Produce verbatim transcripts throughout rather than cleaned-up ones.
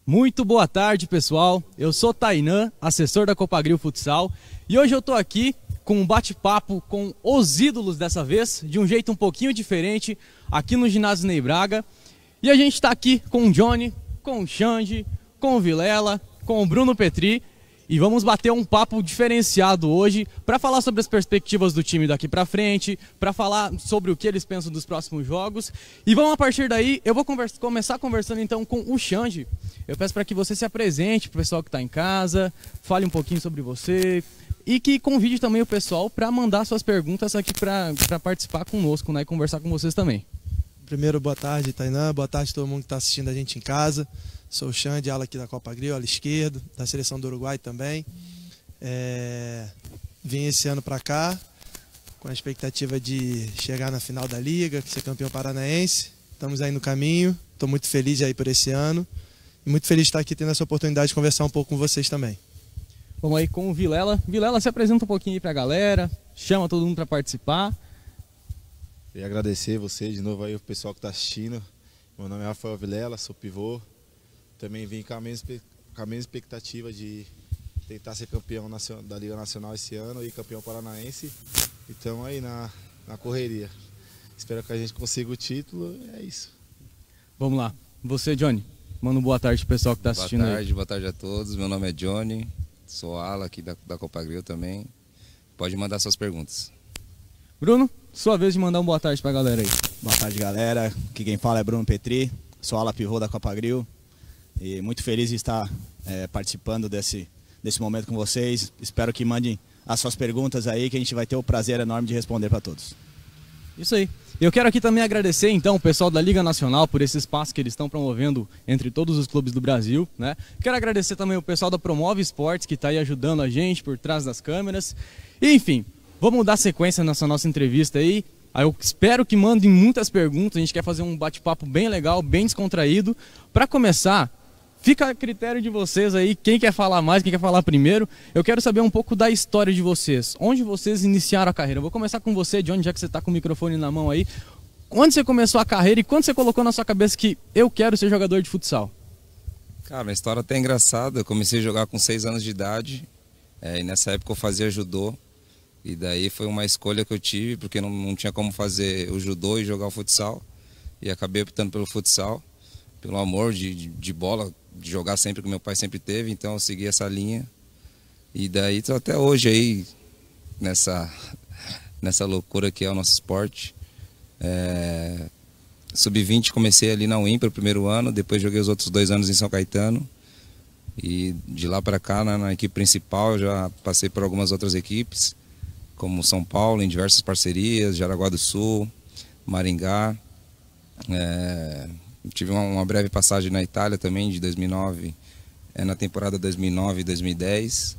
Muito boa tarde, pessoal. Eu sou Tainan, assessor da Copagril Futsal, e hoje eu estou aqui com um bate-papo com os ídolos dessa vez, de um jeito um pouquinho diferente, aqui no ginásio Ney Braga. E a gente está aqui com o Johnny, com o Xande, com o Vilela, com o Bruno Petri, e vamos bater um papo diferenciado hoje para falar sobre as perspectivas do time daqui para frente, para falar sobre o que eles pensam dos próximos jogos. E vamos a partir daí, eu vou conversa, começar conversando então com o Xande. Eu peço para que você se apresente para o pessoal que está em casa, fale um pouquinho sobre você e que convide também o pessoal para mandar suas perguntas aqui para participar conosco, né, e conversar com vocês também. Primeiro, boa tarde, Tainan, boa tarde a todo mundo que está assistindo a gente em casa. Sou o Xande, ala aqui da Copagril, ala esquerdo, da seleção do Uruguai também. É... Vim esse ano para cá com a expectativa de chegar na final da Liga, ser campeão paranaense. Estamos aí no caminho, estou muito feliz aí por esse ano e muito feliz de estar aqui tendo essa oportunidade de conversar um pouco com vocês também. Vamos aí com o Vilela. Vilela, se apresenta um pouquinho aí para a galera, chama todo mundo para participar. Queria agradecer você de novo aí, o pessoal que está assistindo. Meu nome é Rafael Vilela, sou pivô. Também vim com a mesma, com a mesma expectativa de tentar ser campeão da Liga Nacional esse ano e campeão paranaense. E estamos aí na, na correria. Espero que a gente consiga o título, é isso. Vamos lá. Você, Johnny, manda uma boa tarde pro pessoal que está assistindo. Boa tarde, aí. boa tarde a todos. Meu nome é Johnny, sou ala aqui da, da Copagril também. Pode mandar suas perguntas. Bruno, sua vez de mandar uma boa tarde pra galera aí. Boa tarde, galera. Aqui quem fala é Bruno Petri, sou ala pivô da Copagril. E muito feliz de estar é, participando desse, desse momento com vocês. Espero que mandem as suas perguntas aí, que a gente vai ter o prazer enorme de responder para todos. Isso aí. Eu quero aqui também agradecer então o pessoal da Liga Nacional por esse espaço que eles estão promovendo entre todos os clubes do Brasil, né? Quero agradecer também o pessoal da Promove Esportes que está aí ajudando a gente por trás das câmeras. E, enfim, vamos dar sequência nessa nossa entrevista aí. Aí eu espero que mandem muitas perguntas. A gente quer fazer um bate-papo bem legal, bem descontraído. Para começar, fica a critério de vocês aí, quem quer falar mais, quem quer falar primeiro. Eu quero saber um pouco da história de vocês. Onde vocês iniciaram a carreira? Eu vou começar com você, Johnny, já que você está com o microfone na mão aí. Quando você começou a carreira e quando você colocou na sua cabeça que eu quero ser jogador de futsal? Cara, a história até é engraçada. Eu comecei a jogar com seis anos de idade. É, e nessa época eu fazia judô. E daí foi uma escolha que eu tive, porque não, não tinha como fazer o judô e jogar o futsal. E acabei optando pelo futsal, pelo amor de, de, de bola, de jogar sempre que meu pai sempre teve, então eu segui essa linha. E daí estou até hoje aí nessa, nessa loucura que é o nosso esporte. É, sub vinte comecei ali na U I M P o primeiro ano, depois joguei os outros dois anos em São Caetano. E de lá para cá, na, na equipe principal, já passei por algumas outras equipes, como São Paulo, em diversas parcerias, Jaraguá do Sul, Maringá. É, tive uma, uma breve passagem na Itália também, de dois mil e nove, é, na temporada dois mil e nove e dois mil e dez.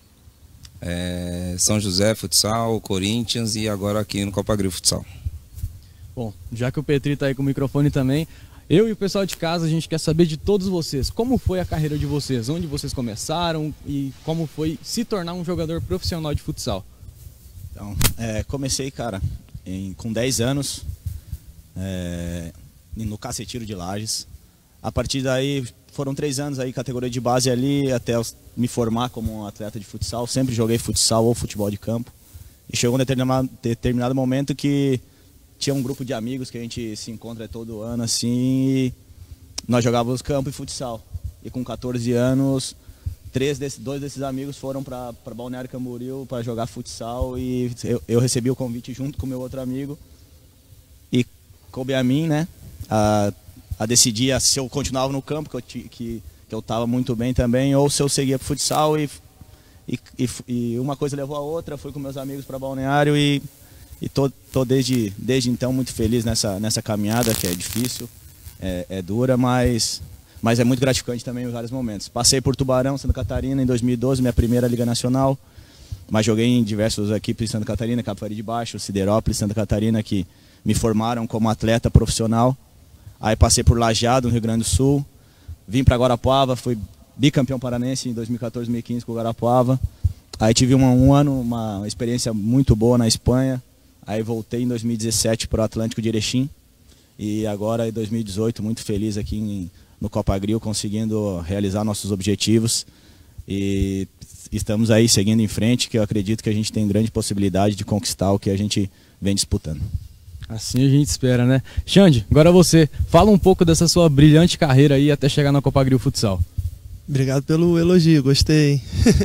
É, São José Futsal, Corinthians e agora aqui no Copagril Futsal. Bom, já que o Petri está aí com o microfone também, eu e o pessoal de casa, a gente quer saber de todos vocês. Como foi a carreira de vocês? Onde vocês começaram e como foi se tornar um jogador profissional de futsal? Então, é, comecei, cara, em, com dez anos, é, no Cacetiro de Lages. A partir daí, foram três anos aí, categoria de base ali, até eu me formar como um atleta de futsal. Sempre joguei futsal ou futebol de campo. E chegou um determinado, determinado momento que tinha um grupo de amigos que a gente se encontra todo ano, assim, e nós jogávamos campo e futsal. E com quatorze anos, três desses, dois desses amigos foram para Balneário Camboriú para jogar futsal e eu, eu recebi o convite junto com meu outro amigo. E coube a mim, né, a, a decidir se eu continuava no campo, que eu que, que eu estava muito bem também, ou se eu seguia para futsal. E, e, e, e uma coisa levou a outra, fui com meus amigos para Balneário e E tô, tô desde, desde então muito feliz nessa, nessa caminhada, que é difícil, é, é dura, mas, mas é muito gratificante também em vários momentos. Passei por Tubarão, Santa Catarina, em dois mil e doze, minha primeira Liga Nacional, mas joguei em diversas equipes de Santa Catarina, Capivari de Baixo, Siderópolis, Santa Catarina, que me formaram como atleta profissional. Aí passei por Lajeado, no Rio Grande do Sul, vim para Guarapuava, fui bicampeão paranense em dois mil e quatorze, dois mil e quinze com o Guarapuava. Aí tive uma, um ano, uma experiência muito boa na Espanha. Aí voltei em dois mil e dezessete para o Atlântico de Erechim e agora em dois mil e dezoito muito feliz aqui em, no Copa Grill, conseguindo realizar nossos objetivos. E estamos aí seguindo em frente, que eu acredito que a gente tem grande possibilidade de conquistar o que a gente vem disputando. Assim a gente espera, né? Xande, agora você, fala um pouco dessa sua brilhante carreira aí até chegar na Copa Grill Futsal. Obrigado pelo elogio, gostei.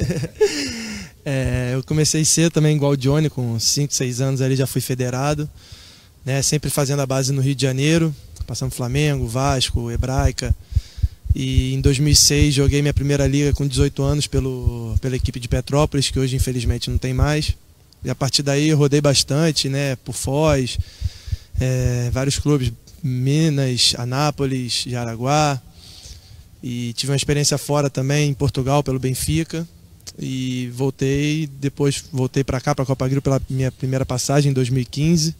é, eu comecei cedo também, igual o Johnny, com cinco, seis anos ali já fui federado, né? Sempre fazendo a base no Rio de Janeiro, passando Flamengo, Vasco, Hebraica. E em dois mil e seis joguei minha primeira liga com dezoito anos pelo, pela equipe de Petrópolis, que hoje infelizmente não tem mais. E a partir daí eu rodei bastante, né? Por Foz, é, vários clubes, Minas, Anápolis, Jaraguá. E tive uma experiência fora também, em Portugal, pelo Benfica. E voltei, depois voltei para cá, para a Copa Grill, pela minha primeira passagem em dois mil e quinze.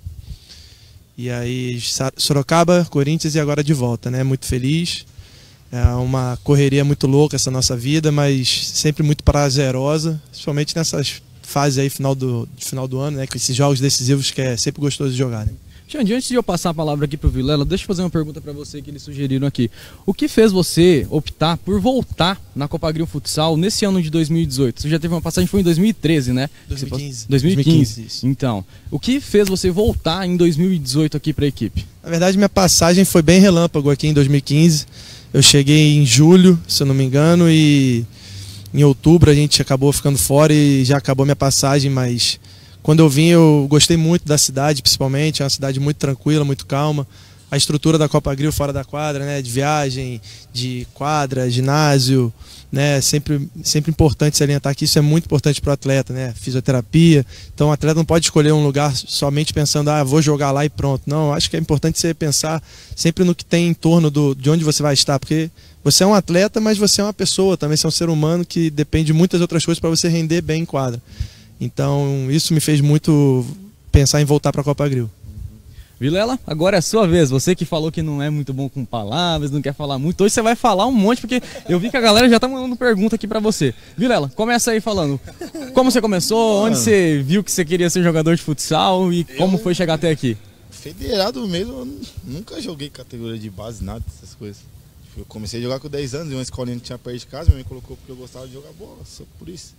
E aí Sorocaba, Corinthians e agora de volta, né? Muito feliz. É uma correria muito louca essa nossa vida, mas sempre muito prazerosa, principalmente nessas fases aí final do, final do ano, né? Com esses jogos decisivos que é sempre gostoso de jogar, né? Xande, antes de eu passar a palavra aqui pro Vilela, deixa eu fazer uma pergunta para você que eles sugeriram aqui. O que fez você optar por voltar na Copa Grill Futsal nesse ano de dois mil e dezoito? Você já teve uma passagem, foi em dois mil e treze, né? dois mil e quinze. dois mil e quinze, isso. Então, o que fez você voltar em dois mil e dezoito aqui para a equipe? Na verdade, minha passagem foi bem relâmpago aqui em dois mil e quinze. Eu cheguei em julho, se eu não me engano, e em outubro a gente acabou ficando fora e já acabou minha passagem, mas quando eu vim eu gostei muito da cidade, principalmente, é uma cidade muito tranquila, muito calma. A estrutura da Copa Grill fora da quadra, né, de viagem, de quadra, ginásio, né, sempre, sempre importante salientar que isso é muito importante para o atleta, né, fisioterapia. Então o atleta não pode escolher um lugar somente pensando, ah, vou jogar lá e pronto. Não, acho que é importante você pensar sempre no que tem em torno do, de onde você vai estar, porque você é um atleta, mas você é uma pessoa, também você é um ser humano que depende de muitas outras coisas para você render bem em quadra. Então isso me fez muito pensar em voltar para a Copa Grill. Vilela, agora é a sua vez. Você que falou que não é muito bom com palavras, não quer falar muito. Hoje você vai falar um monte, porque eu vi que a galera já tá mandando pergunta aqui pra você. Vilela, começa aí falando. Como você começou, onde você viu que você queria ser jogador de futsal e como foi chegar até aqui? Federado mesmo, eu nunca joguei categoria de base, nada dessas coisas. Eu comecei a jogar com dez anos, em uma escolinha que tinha perto de casa, minha mãe colocou porque eu gostava de jogar bola, só por isso.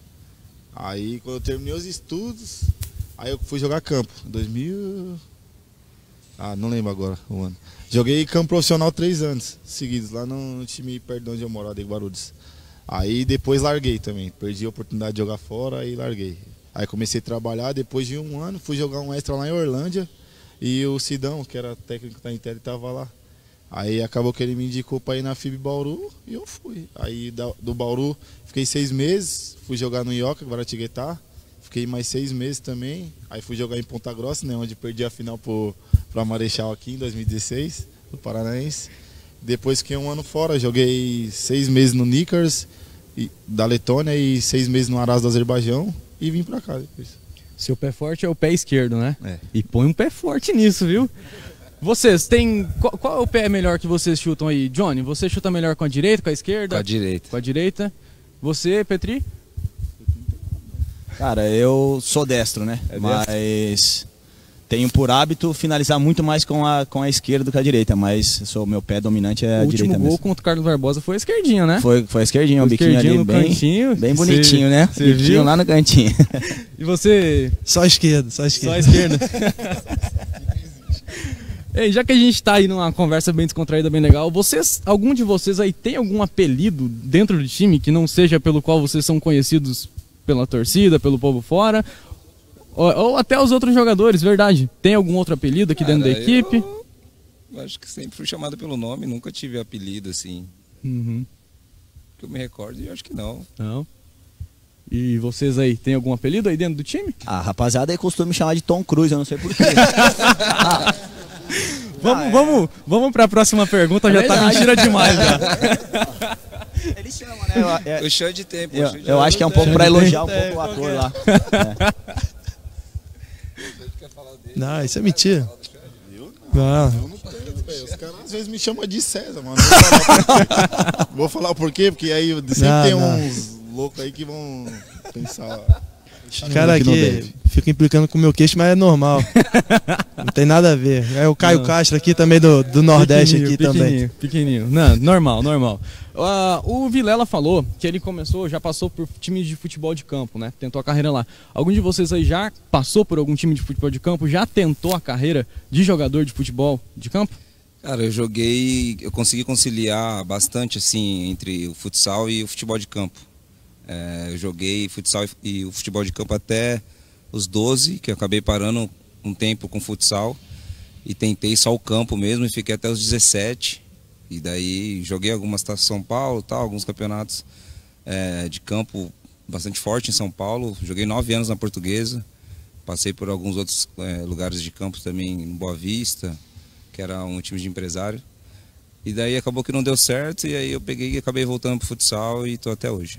Aí quando eu terminei os estudos, aí eu fui jogar campo, em dois mil... Ah, não lembro agora o ano. Joguei campo profissional três anos seguidos, lá no, no time perto de onde eu moro, de Guarulhos. Aí depois larguei também, perdi a oportunidade de jogar fora e larguei. Aí comecei a trabalhar, depois de um ano, fui jogar um extra lá em Orlândia e o Sidão, que era técnico da Intel, estava lá. Aí acabou que ele me indicou para ir na F I B Bauru e eu fui. Aí do Bauru fiquei seis meses, fui jogar no Ioca, Guaratinguetá. Fiquei mais seis meses também, aí fui jogar em Ponta Grossa, né, onde perdi a final para Marechal aqui em dois mil e dezesseis, do Paranaense. Depois fiquei um ano fora, joguei seis meses no Nickers, e, da Letônia, e seis meses no Aras do Azerbaijão e vim para cá depois. Seu pé forte é o pé esquerdo, né? É. E põe um pé forte nisso, viu? Vocês, tem... Qual, qual é o pé melhor que vocês chutam aí? Johnny, você chuta melhor com a direita, com a esquerda? Com a direita. Com a direita. Você, Petri? Cara, eu sou destro, né? É mas destro? Tenho por hábito finalizar muito mais com a, com a esquerda do que a direita, mas sou, meu pé dominante é a o direita mesmo. O último gol contra o Carlos Barbosa foi a esquerdinha, né? Foi, foi a esquerdinha, o um biquinho ali no bem, cantinho, bem bonitinho, cê, né? Cê biquinho viu? lá no cantinho. E você? Só a esquerda, só a esquerda. Só a esquerda. Ei, já que a gente tá aí numa conversa bem descontraída, bem legal, vocês, algum de vocês aí tem algum apelido dentro do time que não seja pelo qual vocês são conhecidos pela torcida, pelo povo fora? Ou, ou até os outros jogadores, verdade? Tem algum outro apelido aqui Cara, dentro da equipe? Eu acho que sempre fui chamado pelo nome, nunca tive apelido assim. Uhum. Que eu me recordo, eu acho que não. Não. E vocês aí, tem algum apelido aí dentro do time? A rapaziada aí costuma me chamar de Tom Cruise, eu não sei porquê. ah. Vamos, ah, é. vamos, vamos para a próxima pergunta, é já verdade. Tá mentira demais já. Ele chama, né? Eu, eu, o show de tempo. Eu, show de eu acho que é um pouco para elogiar um pouco o é, ator é. lá. É. Não, isso é mentira. Eu não. não. Eu não tento, velho. Os caras às vezes me chamam de César, mano. Vou falar, Vou falar o porquê, porque aí sempre não, tem não. uns loucos aí que vão pensar. Os caras aqui ficam implicando com o meu queixo, mas é normal. Não tem nada a ver. É o Caio Não. Castro aqui também do, do Nordeste aqui também. Pequenininho, pequenininho. Não, normal, normal. Uh, o Vilela falou que ele começou, já passou por times de futebol de campo, né? Tentou a carreira lá. Algum de vocês aí já passou por algum time de futebol de campo? Já tentou a carreira de jogador de futebol de campo? Cara, eu joguei, eu consegui conciliar bastante assim entre o futsal e o futebol de campo. É, eu joguei futsal e, e o futebol de campo até os doze, que eu acabei parando um tempo com futsal e tentei só o campo mesmo e fiquei até os dezessete. E daí joguei algumas taças São Paulo, tal, alguns campeonatos é, de campo bastante forte em São Paulo. Joguei nove anos na Portuguesa, passei por alguns outros é, lugares de campo também em Boa Vista, que era um time de empresário. E daí acabou que não deu certo e aí eu peguei e acabei voltando pro futsal e estou até hoje.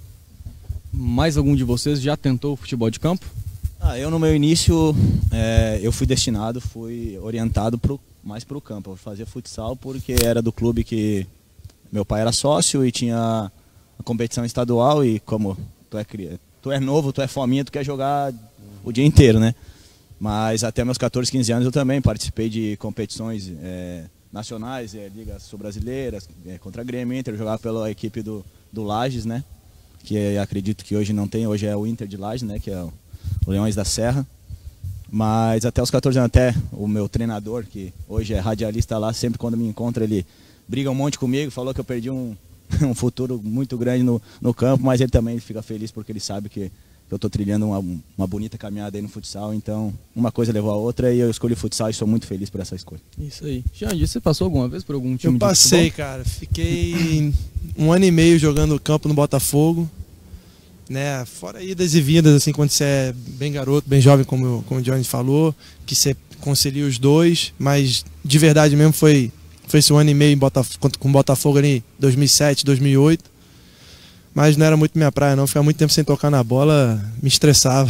Mais algum de vocês já tentou o futebol de campo? Ah, eu no meu início, é, eu fui destinado, fui orientado pro, mais para o campo. Eu fazia futsal porque era do clube que meu pai era sócio e tinha a competição estadual e como tu é, tu é novo, tu é fominha, tu quer jogar o dia inteiro, né? Mas até meus quatorze, quinze anos eu também participei de competições é, nacionais, é, ligas sul-brasileiras, é, contra a Grêmio, Inter, eu jogava pela equipe do, do Lages, né? Que é, acredito que hoje não tem, hoje é o Inter de Lages, né? Que é o, o Leões da Serra. Mas até os quatorze anos, até o meu treinador, que hoje é radialista lá, sempre quando me encontra ele briga um monte comigo, falou que eu perdi um, um futuro muito grande no, no campo, mas ele também fica feliz porque ele sabe que eu estou trilhando uma, uma bonita caminhada aí no futsal, então uma coisa levou a outra e eu escolhi futsal e sou muito feliz por essa escolha. Isso aí. Jandir, você passou alguma vez por algum time Eu de passei, futebol? cara. Fiquei um ano e meio jogando campo no Botafogo. Né? Fora idas e vindas, assim, quando você é bem garoto, bem jovem, como, como o Johnny falou, que você concilia os dois, mas de verdade mesmo foi, foi esse um ano e meio em Botaf com o Botafogo ali em dois mil e sete, dois mil e oito. Mas não era muito minha praia, não. Ficar muito tempo sem tocar na bola me estressava.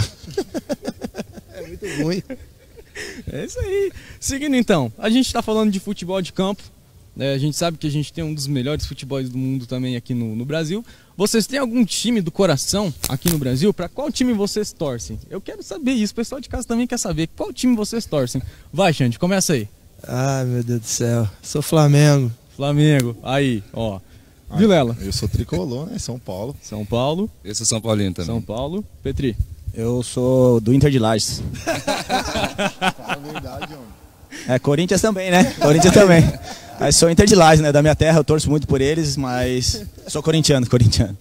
É muito ruim. É isso aí. Seguindo então, a gente está falando de futebol de campo. Né? A gente sabe que a gente tem um dos melhores futebols do mundo também aqui no, no Brasil. Vocês têm algum time do coração aqui no Brasil? Para qual time vocês torcem? Eu quero saber isso. O pessoal de casa também quer saber. Qual time vocês torcem? Vai, Xande, começa aí. Ai, meu Deus do céu. Sou Flamengo. Flamengo. Aí, ó. Vilela. Eu sou tricolor, né? São Paulo. São Paulo. Eu sou São Paulino também. São Paulo. Petri. Eu sou do Inter de Lages. Fala a verdade, homem. É, Corinthians também, né? Corinthians também. Mas sou Inter de Lages, né? Da minha terra, eu torço muito por eles, mas sou corintiano, corintiano.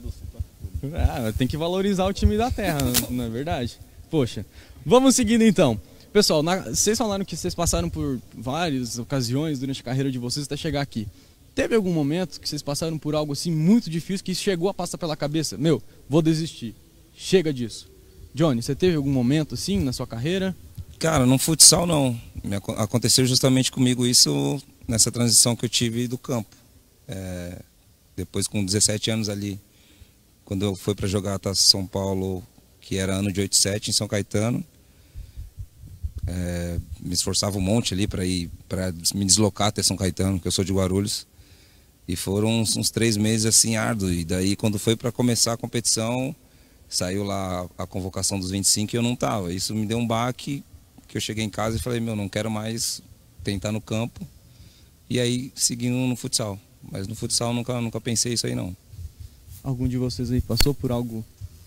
Ah, tem que valorizar o time da terra, não é verdade? Poxa, vamos seguindo então. Pessoal, na, vocês falaram que vocês passaram por várias ocasiões durante a carreira de vocês até chegar aqui. Teve algum momento que vocês passaram por algo assim muito difícil que chegou a passar pela cabeça? Meu, vou desistir. Chega disso. Johnny, você teve algum momento assim na sua carreira? Cara, no futsal não. Me ac- aconteceu justamente comigo isso nessa transição que eu tive do campo. É, depois com dezessete anos ali, quando eu fui para jogar a Taça São Paulo, que era ano de oitenta e sete em São Caetano, é, me esforçava um monte ali para ir, para me deslocar até São Caetano, porque eu sou de Guarulhos. E foram uns, uns três meses assim árduos. E daí quando foi para começar a competição, saiu lá a convocação dos vinte e cinco e eu não tava. Isso me deu um baque, que eu cheguei em casa e falei, meu, não quero mais tentar no campo. E aí seguindo no futsal. Mas no futsal nunca, nunca pensei isso aí não. Algum de vocês aí passou por algo?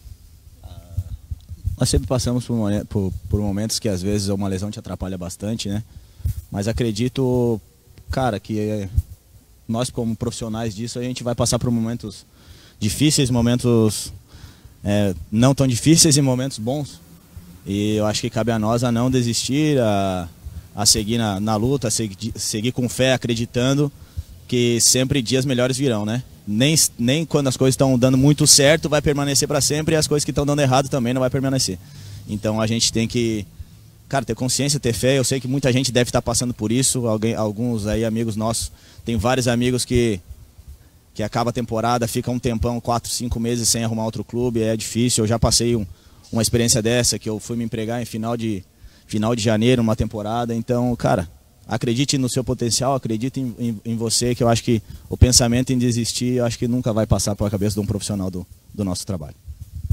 Nós sempre passamos por, por, por momentos que às vezes uma lesão te atrapalha bastante, né? Mas acredito, cara, que nós como profissionais disso, a gente vai passar por momentos difíceis, momentos é, não tão difíceis e momentos bons. E eu acho que cabe a nós a não desistir, a, a seguir na, na luta, a seguir, seguir com fé, acreditando que sempre dias melhores virão, né? Nem, nem quando as coisas estão dando muito certo vai permanecer para sempre e as coisas que estão dando errado também não vai permanecer. Então a gente tem que, cara, ter consciência, ter fé. Eu sei que muita gente deve estar passando por isso. Alguém, alguns aí amigos nossos, tem vários amigos que que acaba a temporada, fica um tempão, quatro, cinco meses sem arrumar outro clube, é difícil. Eu já passei um, uma experiência dessa, que eu fui me empregar em final de, final de janeiro, uma temporada. Então, cara, acredite no seu potencial, acredite em, em, em você, que eu acho que o pensamento em desistir, eu acho que nunca vai passar pela cabeça de um profissional do, do nosso trabalho.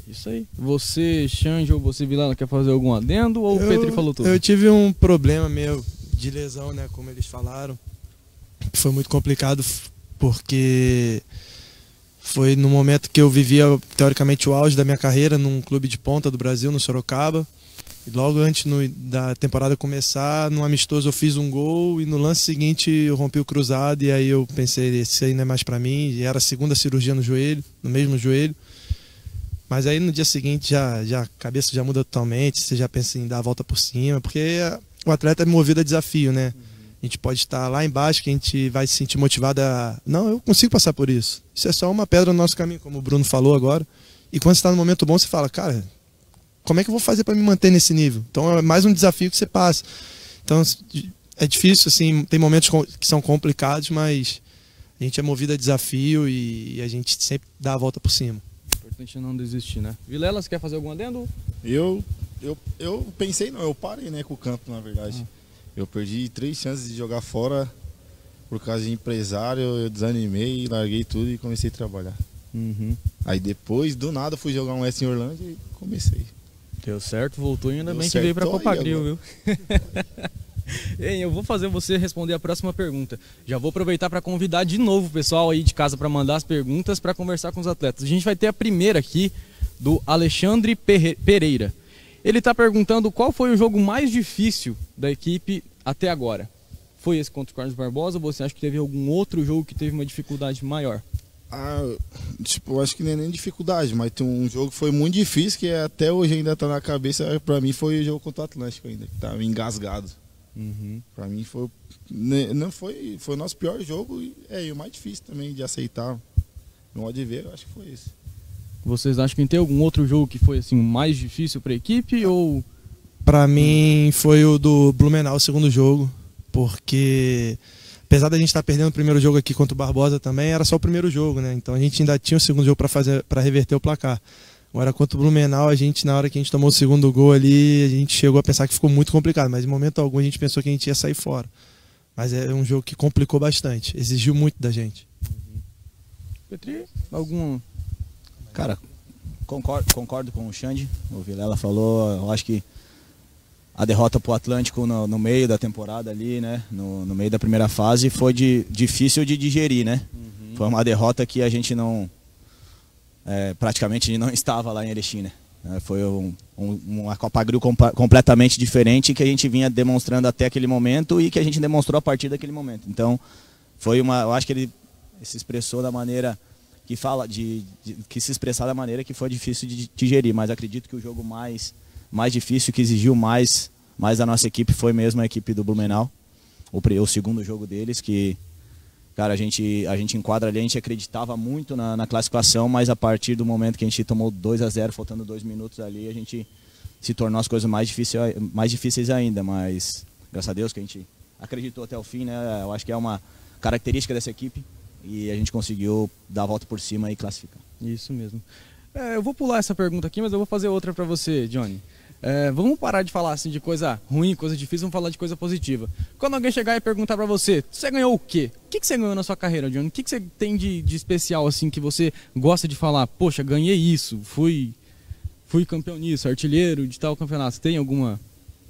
Isso aí. Você, Xande, ou você, Vilela, quer fazer algum adendo ou o Petri falou tudo? Eu tive um problema meu de lesão, né, como eles falaram. Foi muito complicado porque foi no momento que eu vivia, teoricamente, o auge da minha carreira num clube de ponta do Brasil, no Sorocaba. E logo antes no, da temporada começar, no amistoso eu fiz um gol e no lance seguinte eu rompi o cruzado e aí eu pensei, esse aí não é mais pra mim. E era a segunda cirurgia no joelho, no mesmo joelho. Mas aí no dia seguinte já, já, a cabeça já muda totalmente, você já pensa em dar a volta por cima, porque o atleta é movido a desafio, né? Uhum. A gente pode estar lá embaixo que a gente vai se sentir motivado a... Não, eu consigo passar por isso. Isso é só uma pedra no nosso caminho, como o Bruno falou agora. E quando você está no momento bom, você fala, cara, como é que eu vou fazer para me manter nesse nível? Então é mais um desafio que você passa. Então é difícil, assim, tem momentos que são complicados, mas a gente é movido a desafio e a gente sempre dá a volta por cima. Importante não desistir, né? Vilela, você quer fazer algum adendo? Eu, eu, eu pensei, não, eu parei, né, com o campo, na verdade. Ah. Eu perdi três chances de jogar fora por causa de empresário, eu desanimei, larguei tudo e comecei a trabalhar. Uhum. Aí depois, do nada, fui jogar um S em Orlândia e comecei. Deu certo, voltou e ainda Deu bem certo, que veio pra Copagril, viu? Ei, eu vou fazer você responder a próxima pergunta. Já vou aproveitar para convidar de novo o pessoal aí de casa para mandar as perguntas para conversar com os atletas. A gente vai ter a primeira aqui do Alexandre Pereira. Ele está perguntando qual foi o jogo mais difícil da equipe até agora. Foi esse contra o Carlos Barbosa ou você acha que teve algum outro jogo que teve uma dificuldade maior? Ah, tipo, eu acho que nem é nem dificuldade, mas tem um jogo que foi muito difícil que até hoje ainda está na cabeça. Para mim foi o jogo contra o Atlântico ainda, que estava engasgado. Uhum. Pra mim foi, não foi, foi o nosso pior jogo e é e o mais difícil também de aceitar. No modo de ver, eu acho que foi esse. Vocês acham que tem algum outro jogo que foi assim o mais difícil para a equipe ou? Pra mim foi o do Blumenau, o segundo jogo, porque apesar da gente estar perdendo o primeiro jogo aqui contra o Barbosa também, era só o primeiro jogo, né? Então a gente ainda tinha o segundo jogo para fazer, para reverter o placar. Agora, contra o Blumenau, a gente, na hora que a gente tomou o segundo gol ali, a gente chegou a pensar que ficou muito complicado, mas em momento algum a gente pensou que a gente ia sair fora. Mas é um jogo que complicou bastante, exigiu muito da gente. Uhum. Petri, algum... Cara, concordo, concordo com o Xande, o Vilela falou, eu acho que a derrota para o Atlântico no, no meio da temporada ali, né, no, no meio da primeira fase, foi de, difícil de digerir, né? Uhum. Foi uma derrota que a gente não... É, praticamente não estava lá em Erechim, né? Foi um, um, uma Copagril compa completamente diferente que a gente vinha demonstrando até aquele momento e que a gente demonstrou a partir daquele momento. Então, foi uma, eu acho que ele se expressou da maneira que fala, de, de que se expressar da maneira que foi difícil de digerir, mas acredito que o jogo mais, mais difícil, que exigiu mais, mais da nossa equipe, foi mesmo a equipe do Blumenau, o, o segundo jogo deles, que cara, a gente, a gente enquadra ali, a gente acreditava muito na, na classificação, mas a partir do momento que a gente tomou dois a zero, faltando dois minutos ali, a gente se tornou as coisas mais difíceis, mais difíceis ainda, mas graças a Deus que a gente acreditou até o fim, né? Eu acho que é uma característica dessa equipe e a gente conseguiu dar a volta por cima e classificar. Isso mesmo. É, eu vou pular essa pergunta aqui, mas eu vou fazer outra para você, Johnny. É, vamos parar de falar assim de coisa ruim, coisa difícil, vamos falar de coisa positiva. Quando alguém chegar e perguntar pra você, você ganhou o quê? O que, que você ganhou na sua carreira, Johnny? O que, que você tem de, de especial assim que você gosta de falar? Poxa, ganhei isso, fui, fui campeão nisso, artilheiro de tal campeonato. Tem alguma?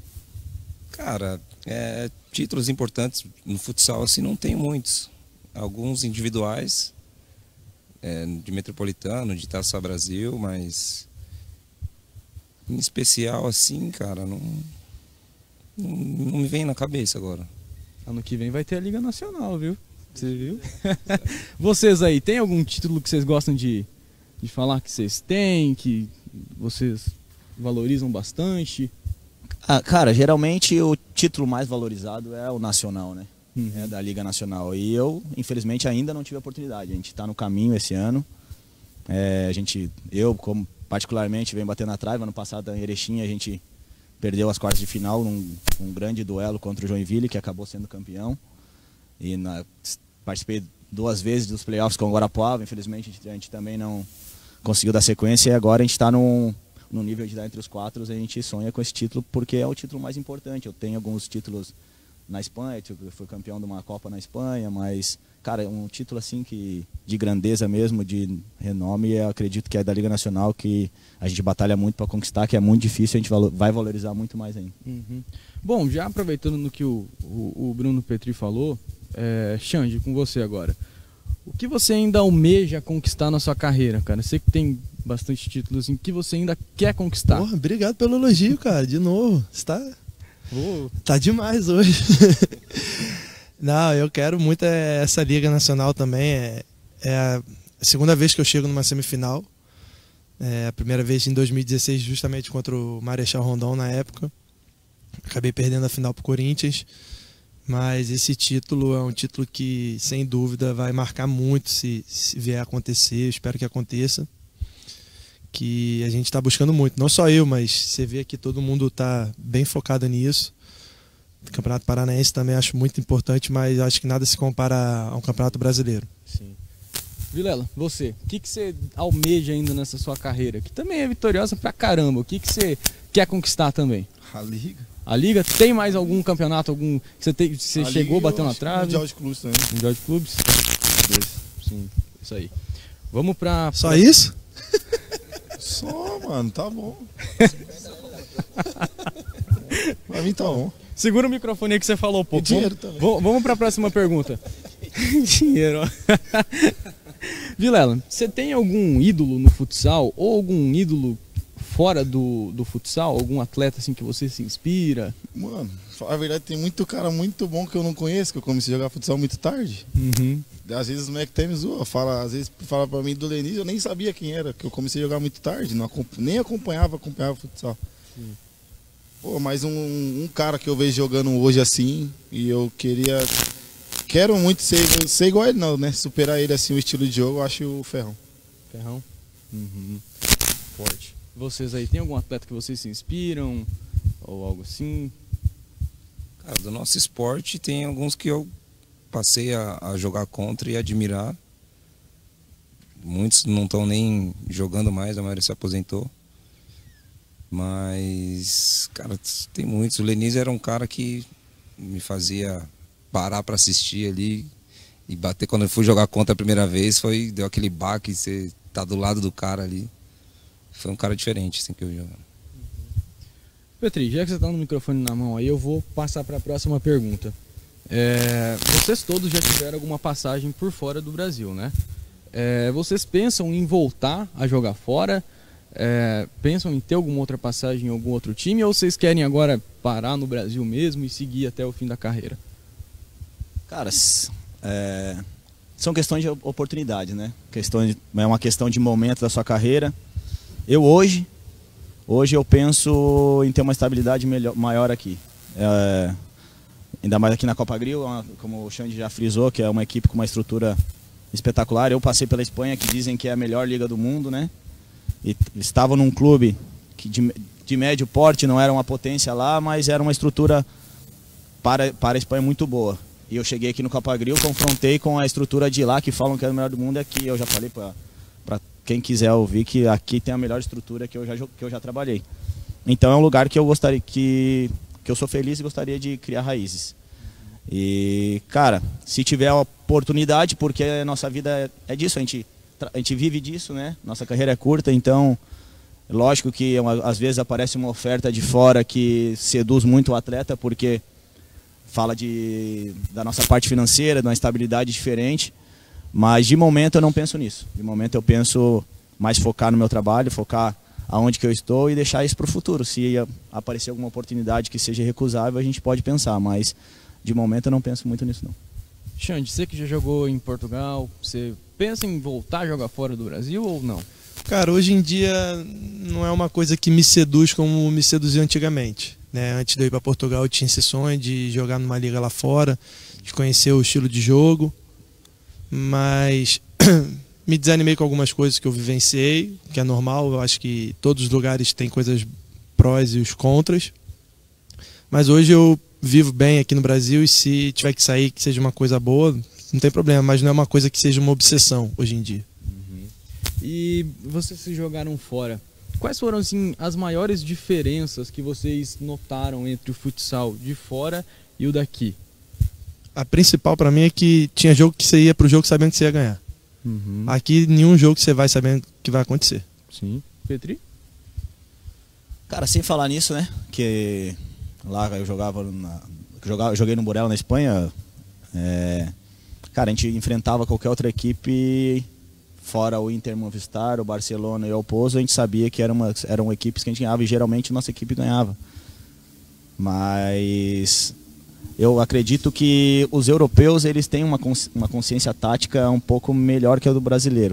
Cara, é, títulos importantes no futsal assim não tem muitos. Alguns individuais, é, de Metropolitano, de Taça Brasil, mas... em especial assim, cara, não, não, não me vem na cabeça agora. Ano que vem vai ter a Liga Nacional, viu? Você viu? Vocês aí, tem algum título que vocês gostam de, de falar que vocês têm, que vocês valorizam bastante? Ah, cara, geralmente o título mais valorizado é o nacional, né? Uhum. É da Liga Nacional. E eu, infelizmente, ainda não tive a oportunidade. A gente está no caminho esse ano. É, a gente, eu, como particularmente, venho batendo na trave. Ano passado, em Erechim, a gente perdeu as quartas de final num, num grande duelo contra o Joinville, que acabou sendo campeão. E na, participei duas vezes dos playoffs com o Guarapuava. Infelizmente, a gente, a gente também não conseguiu dar sequência. E agora a gente está no, no nível de estar entre os quatro. A gente sonha com esse título porque é o título mais importante. Eu tenho alguns títulos na Espanha, fui campeão de uma Copa na Espanha, mas, cara, um título assim que de grandeza mesmo, de renome, eu acredito que é da Liga Nacional, que a gente batalha muito para conquistar, que é muito difícil, a gente vai valorizar muito mais ainda. Uhum. Bom, já aproveitando no que o, o, o Bruno Petri falou, é, Xande, com você agora. O que você ainda almeja conquistar na sua carreira, cara? Sei que tem bastante títulos, em que você ainda quer conquistar. Porra, obrigado pelo elogio, cara, de novo. Você tá, oh. tá demais hoje. Não, eu quero muito essa Liga Nacional também. É, é a segunda vez que eu chego numa semifinal. É a primeira vez em dois mil e dezesseis, justamente contra o Marechal Rondon na época. Acabei perdendo a final pro Corinthians. Mas esse título é um título que, sem dúvida, vai marcar muito se, se vier a acontecer. Eu espero que aconteça. Que a gente está buscando muito. Não só eu, mas você vê que todo mundo está bem focado nisso. O Campeonato Paranaense também acho muito importante, mas acho que nada se compara ao Campeonato Brasileiro. Sim. Vilela, você, o que, que você almeja ainda nessa sua carreira? Que também é vitoriosa pra caramba. O que, que você quer conquistar também? A Liga. A Liga, tem mais algum campeonato, algum que você, tem, você a chegou Liga, batendo na trave? Mundial de Clubes também. Mundial de Clubes? Dois. Sim, isso aí. Vamos pra... Só pra... isso? Só, mano, tá bom. Pra mim tá bom. Segura o microfone aí que você falou pouco. E dinheiro vamos, também. Vamos para a próxima pergunta. Dinheiro. Vilela, você tem algum ídolo no futsal ou algum ídolo fora do, do futsal? Algum atleta assim que você se inspira? Mano, a verdade, tem muito cara muito bom que eu não conheço, que eu comecei a jogar futsal muito tarde. Uhum. Às vezes o moleque até me zoa, fala, às vezes fala pra mim do Lenis, eu nem sabia quem era, que eu comecei a jogar muito tarde, não, nem acompanhava, acompanhava futsal. Sim. Pô, mas um, um cara que eu vejo jogando hoje assim, e eu queria, quero muito ser, ser igual a ele não, né? Superar ele assim, o estilo de jogo, eu acho o Ferrão. Ferrão? Uhum. Forte. Vocês aí, tem algum atleta que vocês se inspiram? Ou algo assim? Cara, do nosso esporte tem alguns que eu passei a, a jogar contra e admirar. Muitos não estão nem jogando mais, a maioria se aposentou. Mas, cara, tem muitos. O Lenis era um cara que me fazia parar para assistir ali e bater. Quando eu fui jogar contra a primeira vez, foi, deu aquele baque, você tá do lado do cara ali. Foi um cara diferente, assim, que eu jogo. Petri, já que você tá no microfone na mão aí, eu vou passar para a próxima pergunta. É, vocês todos já tiveram alguma passagem por fora do Brasil, né? É, vocês pensam em voltar a jogar fora? É, pensam em ter alguma outra passagem em algum outro time? Ou vocês querem agora parar no Brasil mesmo e seguir até o fim da carreira? Cara, é, são questões de oportunidade, né? Questão de, é uma questão de momento da sua carreira. Eu hoje, hoje eu penso em ter uma estabilidade melhor, maior aqui. É, ainda mais aqui na Copa Gril, como o Xande já frisou, que é uma equipe com uma estrutura espetacular. Eu passei pela Espanha, que dizem que é a melhor liga do mundo, né? E estavam num clube que de, de médio porte, não era uma potência lá, mas era uma estrutura para, para a Espanha muito boa. E eu cheguei aqui no Copa Gril, confrontei com a estrutura de lá, que falam que é o melhor do mundo, é aqui. Eu já falei para quem quiser ouvir que aqui tem a melhor estrutura que eu já, que eu já trabalhei. Então é um lugar que eu gostaria, que, que eu sou feliz e gostaria de criar raízes. E, cara, se tiver a oportunidade, porque a nossa vida é, é disso, a gente, a gente vive disso, né? Nossa carreira é curta, então, lógico que uma, às vezes aparece uma oferta de fora que seduz muito o atleta, porque fala de, da nossa parte financeira, de uma estabilidade diferente, mas de momento eu não penso nisso. De momento eu penso mais focar no meu trabalho, focar aonde que eu estou e deixar isso para o futuro. Se aparecer alguma oportunidade que seja recusável, a gente pode pensar, mas de momento eu não penso muito nisso não. Xande, você que já jogou em Portugal, você pensa em voltar a jogar fora do Brasil ou não? Cara, hoje em dia não é uma coisa que me seduz como me seduzia antigamente, né? Antes de eu ir para Portugal eu tinha esse sonho de jogar numa liga lá fora, de conhecer o estilo de jogo, mas me desanimei com algumas coisas que eu vivenciei, que é normal. Eu acho que todos os lugares têm coisas prós e os contras, mas hoje eu vivo bem aqui no Brasil e se tiver que sair que seja uma coisa boa, não tem problema, mas não é uma coisa que seja uma obsessão hoje em dia. Uhum. E vocês se jogaram fora, quais foram assim as maiores diferenças que vocês notaram entre o futsal de fora e o daqui? A principal pra mim é que tinha jogo que você ia pro jogo sabendo que você ia ganhar. Uhum. Aqui, nenhum jogo que você vai sabendo que vai acontecer. Sim. Petri? Cara, sem falar nisso, né? Que lá eu jogava, na, jogava joguei no Burela, na Espanha. É, cara, a gente enfrentava qualquer outra equipe, fora o Inter, Movistar, o Barcelona e o Pozo, a gente sabia que era uma, eram equipes que a gente ganhava e geralmente nossa equipe ganhava. Mas eu acredito que os europeus eles têm uma, uma consciência tática um pouco melhor que a do brasileiro.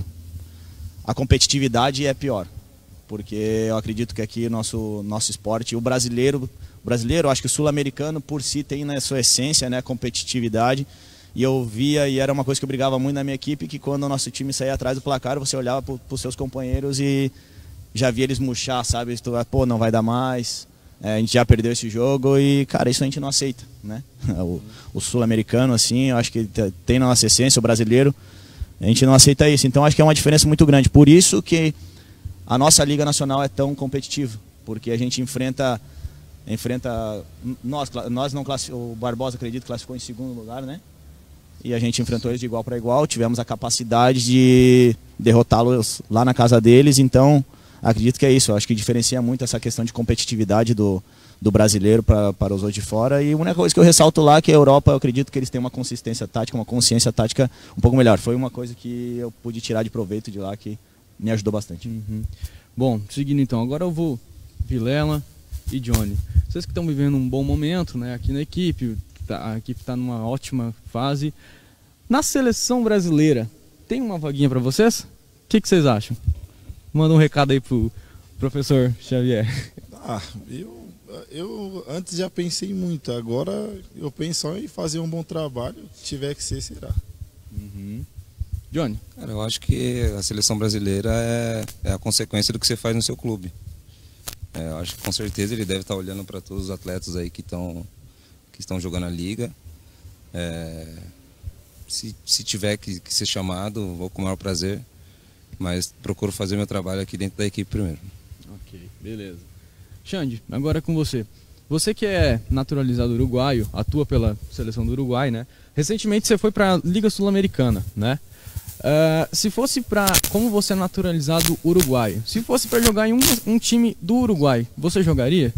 A competitividade é pior. Porque eu acredito que aqui nosso nosso esporte, o brasileiro, o brasileiro, acho que o sul-americano por si tem na sua essência, né, competitividade. E eu via, e era uma coisa que eu brigava muito na minha equipe, que quando o nosso time saía atrás do placar, você olhava para os seus companheiros e já via eles murchar, sabe? Pô, não vai dar mais, é, a gente já perdeu esse jogo e, cara, isso a gente não aceita, né? O, o sul-americano, assim, eu acho que tem na nossa essência, o brasileiro, a gente não aceita isso. Então acho que é uma diferença muito grande. Por isso que a nossa Liga Nacional é tão competitiva, porque a gente enfrenta, enfrenta nós, nós não classificamos, o Barbosa, acredito, classificou em segundo lugar, né? E a gente enfrentou eles de igual para igual, tivemos a capacidade de derrotá-los lá na casa deles, então acredito que é isso, eu acho que diferencia muito essa questão de competitividade do, do brasileiro pra, para os outros de fora. E a única coisa que eu ressalto lá é que a Europa, eu acredito que eles têm uma consistência tática, uma consciência tática um pouco melhor. Foi uma coisa que eu pude tirar de proveito de lá, que me ajudou bastante. Uhum. Bom, seguindo então, agora eu vou Vilela e Johnny. Vocês que estão vivendo um bom momento, né, aqui na equipe, tá, a equipe está numa ótima fase. Na seleção brasileira, tem uma vaguinha para vocês? O que, que vocês acham? Manda um recado aí pro professor Xavier. Ah, eu, eu antes já pensei muito, agora eu penso só em fazer um bom trabalho, se tiver que ser, será. Uhum. Johnny? Cara, eu acho que a seleção brasileira é, é a consequência do que você faz no seu clube. É, eu acho que com certeza ele deve estar olhando para todos os atletas aí que estão que estão jogando a liga. É, se, se tiver que, que ser chamado, vou com o maior prazer, mas procuro fazer meu trabalho aqui dentro da equipe primeiro. Ok, beleza. Xande, agora é com você. Você que é naturalizado uruguaio, atua pela seleção do Uruguai, né? Recentemente você foi para a Liga Sul-Americana, né? Uh, se fosse para, como você é naturalizado uruguaio, se fosse para jogar em um, um time do Uruguai, você jogaria?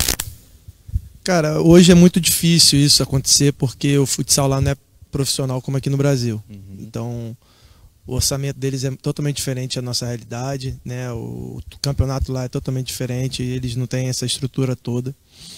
Cara, hoje é muito difícil isso acontecer porque o futsal lá não é profissional como aqui no Brasil. Uhum. Então, o orçamento deles é totalmente diferente da nossa realidade, né? O, o campeonato lá é totalmente diferente, eles não têm essa estrutura toda.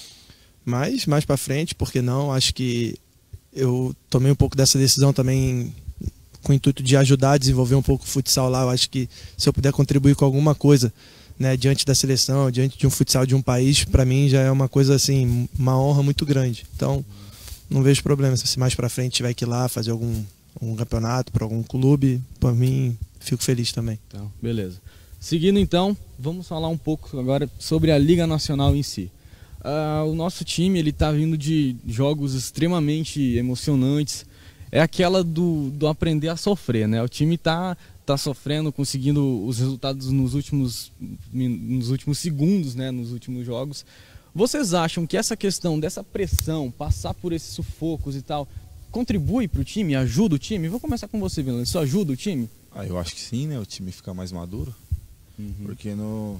Mas mais para frente, por que não? Acho que eu tomei um pouco dessa decisão também com o intuito de ajudar a desenvolver um pouco o futsal lá. Eu acho que se eu puder contribuir com alguma coisa, né, diante da seleção, diante de um futsal de um país, para mim já é uma coisa assim, uma honra muito grande. Então, não vejo problema se mais para frente tiver que ir lá fazer algum um campeonato para algum clube, por mim, fico feliz também. Então, beleza. Seguindo então, vamos falar um pouco agora sobre a Liga Nacional em si. Uh, o nosso time ele está vindo de jogos extremamente emocionantes. É aquela do, do aprender a sofrer, né? O time tá, tá sofrendo, conseguindo os resultados nos últimos, nos últimos segundos, né? Nos últimos jogos. Vocês acham que essa questão dessa pressão, passar por esses sufocos e tal, contribui para o time, ajuda o time? Vou começar com você, Vilão. Isso ajuda o time? Ah, eu acho que sim, né? O time fica mais maduro. Uhum. Porque no,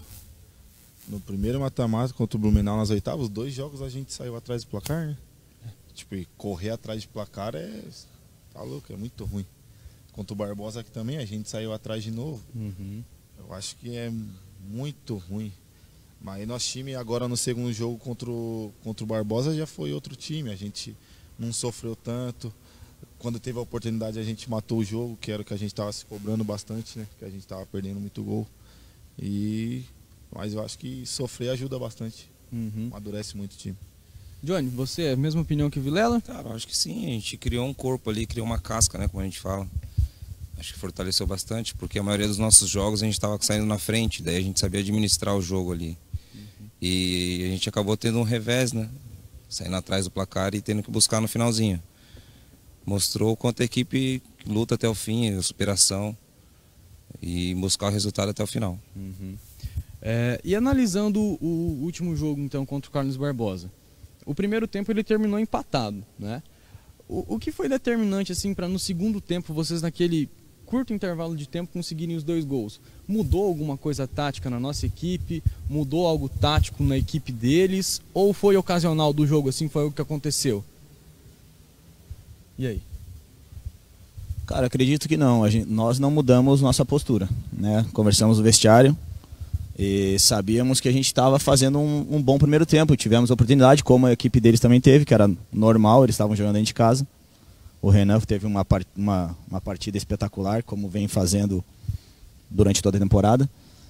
no primeiro mata-mata contra o Blumenau nas oitavas, os dois jogos a gente saiu atrás do placar, né? Tipo, e correr atrás de placar é... Tá louco, é muito ruim. Contra o Barbosa aqui também, a gente saiu atrás de novo. Uhum. Eu acho que é muito ruim. Mas nosso time agora no segundo jogo contra o, contra o Barbosa já foi outro time. A gente não sofreu tanto. Quando teve a oportunidade a gente matou o jogo, que era o que a gente estava se cobrando bastante, né? Que a gente estava perdendo muito gol. E... Mas eu acho que sofrer ajuda bastante. Uhum. Amadurece muito o time. Johnny, você é a mesma opinião que o Vilela? Cara, eu acho que sim, a gente criou um corpo ali, criou uma casca, né, como a gente fala. Acho que fortaleceu bastante, porque a maioria dos nossos jogos a gente estava saindo na frente, daí a gente sabia administrar o jogo ali. Uhum. E a gente acabou tendo um revés, né, saindo atrás do placar e tendo que buscar no finalzinho. Mostrou o quanto a equipe luta até o fim, a superação e buscar o resultado até o final. Uhum. É, e analisando o último jogo, então, contra o Carlos Barbosa, o primeiro tempo ele terminou empatado, né? O, o que foi determinante assim para no segundo tempo vocês naquele curto intervalo de tempo conseguirem os dois gols? Mudou alguma coisa tática na nossa equipe? Mudou algo tático na equipe deles? Ou foi ocasional do jogo, assim, foi o que aconteceu? E aí? Cara, acredito que não. A gente, nós não mudamos nossa postura, né? Conversamos no vestiário e sabíamos que a gente estava fazendo um, um bom primeiro tempo. Tivemos oportunidade, como a equipe deles também teve, que era normal, eles estavam jogando dentro de casa. O Renan teve uma, uma, uma partida espetacular, como vem fazendo durante toda a temporada.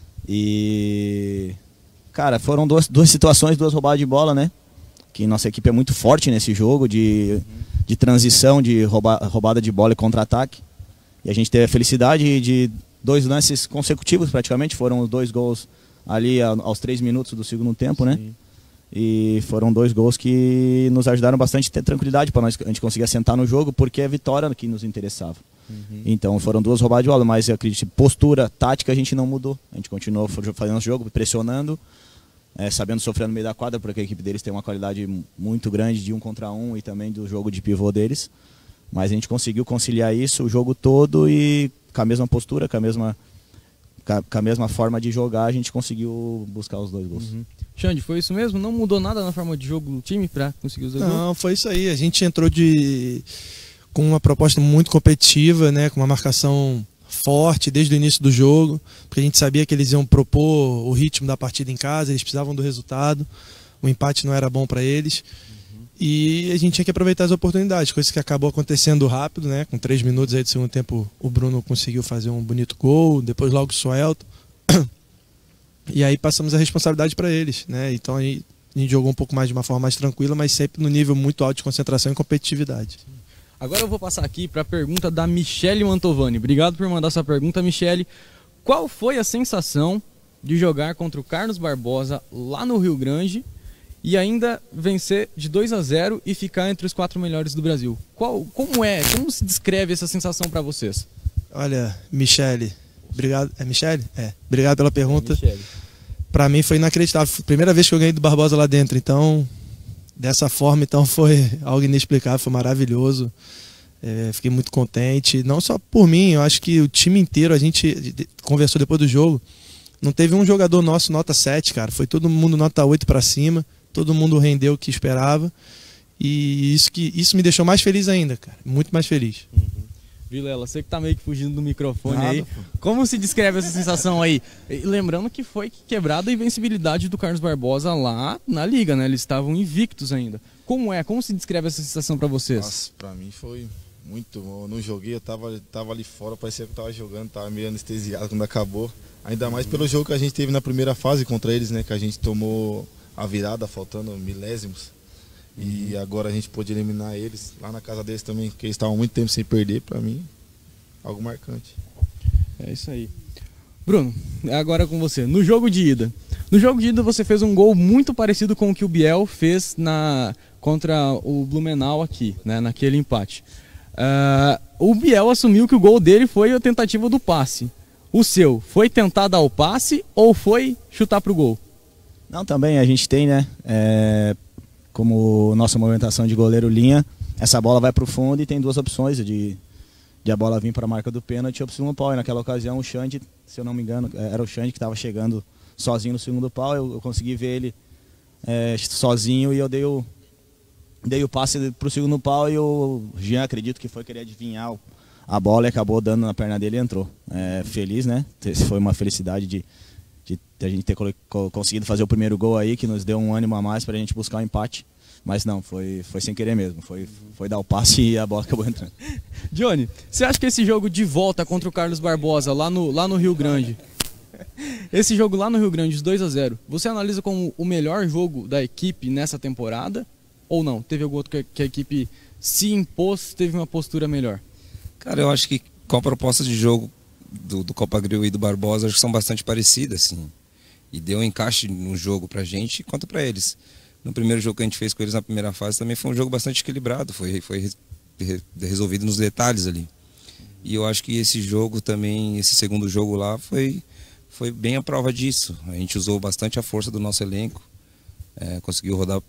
E, cara, foram duas, duas situações, duas roubadas de bola, né? Que nossa equipe é muito forte nesse jogo de, de transição, de rouba, roubada de bola e contra-ataque. E a gente teve a felicidade de dois lances consecutivos, praticamente. Foram os dois gols ali aos três minutos do segundo tempo, né? Sim. E foram dois gols que nos ajudaram bastante a ter tranquilidade para nós a gente conseguir assentar no jogo, porque é a vitória que nos interessava. Uhum. Então foram duas roubadas de bola, mas eu acredito que postura, tática a gente não mudou. A gente continuou fazendo o jogo, pressionando, é, sabendo sofrer no meio da quadra, porque a equipe deles tem uma qualidade muito grande de um contra um e também do jogo de pivô deles. Mas a gente conseguiu conciliar isso o jogo todo e com a mesma postura, com a mesma, com a mesma forma de jogar, a gente conseguiu buscar os dois gols. Uhum. Xande, foi isso mesmo? Não mudou nada na forma de jogo do time para conseguir os dois gols? Não, foi isso aí. A gente entrou de com uma proposta muito competitiva, né, com uma marcação forte desde o início do jogo, porque a gente sabia que eles iam propor o ritmo da partida em casa, eles precisavam do resultado, o empate não era bom para eles. Uhum. E a gente tinha que aproveitar as oportunidades, coisa que acabou acontecendo rápido, né? Com três minutos aí do segundo tempo o Bruno conseguiu fazer um bonito gol, depois logo o Suelton. E aí passamos a responsabilidade para eles, né? Então a gente jogou um pouco mais de uma forma mais tranquila, mas sempre no nível muito alto de concentração e competitividade. Agora eu vou passar aqui para a pergunta da Michele Mantovani. Obrigado por mandar sua pergunta, Michele. Qual foi a sensação de jogar contra o Carlos Barbosa lá no Rio Grande e ainda vencer de dois a zero e ficar entre os quatro melhores do Brasil? Qual, como é, como se descreve essa sensação para vocês? Olha, Michele, obrigado. É Michele? É. Obrigado pela pergunta. É, para mim foi inacreditável. Primeira vez que eu ganhei do Barbosa lá dentro, então dessa forma, então foi algo inexplicável, foi maravilhoso. É, fiquei muito contente, não só por mim, eu acho que o time inteiro, a gente conversou depois do jogo, não teve um jogador nosso nota sete, cara, foi todo mundo nota oito para cima, todo mundo rendeu o que esperava, e isso, que, isso me deixou mais feliz ainda, cara, muito mais feliz. Uhum. Vilela, você que tá meio que fugindo do microfone. Nada, aí, pô. Como se descreve essa sensação aí? E lembrando que foi quebrada a invencibilidade do Carlos Barbosa lá na liga, né? Eles estavam invictos ainda. Como é? Como se descreve essa sensação para vocês? Nossa, pra mim foi muito bom. Eu não joguei, eu tava, tava ali fora, parecia que eu tava jogando, tava meio anestesiado quando acabou. Ainda mais pelo jogo que a gente teve na primeira fase contra eles, né? Que a gente tomou a virada, faltando milésimos. E agora a gente pôde eliminar eles lá na casa deles também, que eles estavam muito tempo sem perder, pra mim, algo marcante. É isso aí. Bruno, agora com você. No jogo de ida. No jogo de ida você fez um gol muito parecido com o que o Biel fez na, contra o Blumenau aqui, né, naquele empate. Uh, o Biel assumiu que o gol dele foi a tentativa do passe. O seu, foi tentar dar o passe ou foi chutar pro gol? Não, também a gente tem, né, é... como nossa movimentação de goleiro linha, essa bola vai para o fundo e tem duas opções de, de a bola vir para a marca do pênalti ou para o segundo pau. E naquela ocasião o Xande, se eu não me engano, era o Xande que estava chegando sozinho no segundo pau. Eu, eu consegui ver ele é, sozinho e eu dei o, dei o passe para o segundo pau e o Jean, acredito que foi querer adivinhar a bola e acabou dando na perna dele e entrou. É, feliz, né? Foi uma felicidade de, de a gente ter conseguido fazer o primeiro gol aí, que nos deu um ânimo a mais para a gente buscar o um empate. Mas não, foi, foi sem querer mesmo. Foi, foi dar o passe e a bola acabou entrando. Johnny, você acha que esse jogo de volta contra o Carlos Barbosa, lá no, lá no Rio Grande, esse jogo lá no Rio Grande, os dois a zero, você analisa como o melhor jogo da equipe nessa temporada? Ou não? Teve algum outro que, que a equipe se impôs, teve uma postura melhor? Cara, eu acho que com a proposta de jogo do, do Copagrill e do Barbosa, acho que são bastante parecidas, assim. E deu um encaixe no jogo pra gente quanto pra eles. No primeiro jogo que a gente fez com eles na primeira fase também foi um jogo bastante equilibrado, foi, foi resolvido nos detalhes ali. E eu acho que esse jogo também, esse segundo jogo lá, foi, foi bem a prova disso. A gente usou bastante a força do nosso elenco, é, conseguiu rodar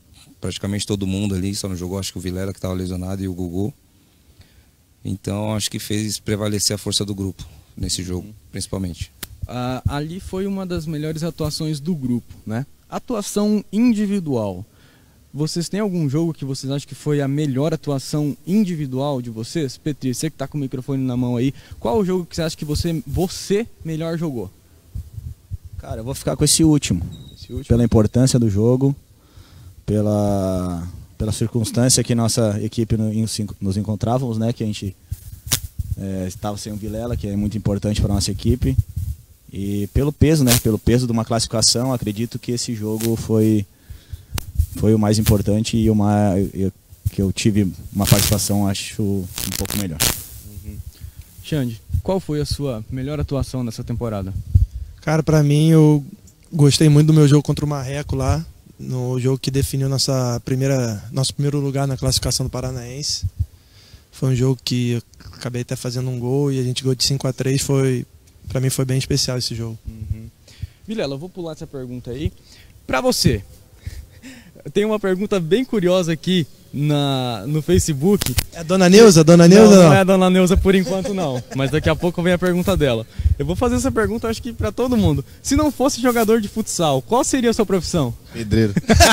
praticamente todo mundo ali, só não jogou acho que o Vilela que estava lesionado e o Gugu. Então acho que fez prevalecer a força do grupo nesse jogo, principalmente. Ah, ali foi uma das melhores atuações do grupo, né? Atuação individual. Vocês têm algum jogo que vocês acham que foi a melhor atuação individual de vocês? Petri, você que está com o microfone na mão aí, qual o jogo que você acha que você, você melhor jogou? Cara, eu vou ficar com esse último. Esse último? Pela importância do jogo, pela, pela circunstância que nossa equipe nos encontrávamos, né? Que a gente é, estava sem o Vilela, que é muito importante para nossa equipe. E pelo peso, né? Pelo peso de uma classificação, acredito que esse jogo foi, foi o mais importante e uma, eu, que eu tive uma participação, acho, um pouco melhor. Uhum. Xande, qual foi a sua melhor atuação nessa temporada? Cara, pra mim, eu gostei muito do meu jogo contra o Marreco lá, no jogo que definiu nossa primeira, nosso primeiro lugar na classificação do Paranaense. Foi um jogo que eu acabei até fazendo um gol e a gente ganhou de cinco a três, foi... Pra mim foi bem especial esse jogo. Uhum. Vilela, eu vou pular essa pergunta aí. Pra você, tem uma pergunta bem curiosa aqui na, no Facebook. É a Dona Neuza? Dona Neuza não, não? não é a Dona Neuza por enquanto não, mas daqui a pouco vem a pergunta dela. Eu vou fazer essa pergunta acho que pra todo mundo. Se não fosse jogador de futsal, qual seria a sua profissão? Pedreiro.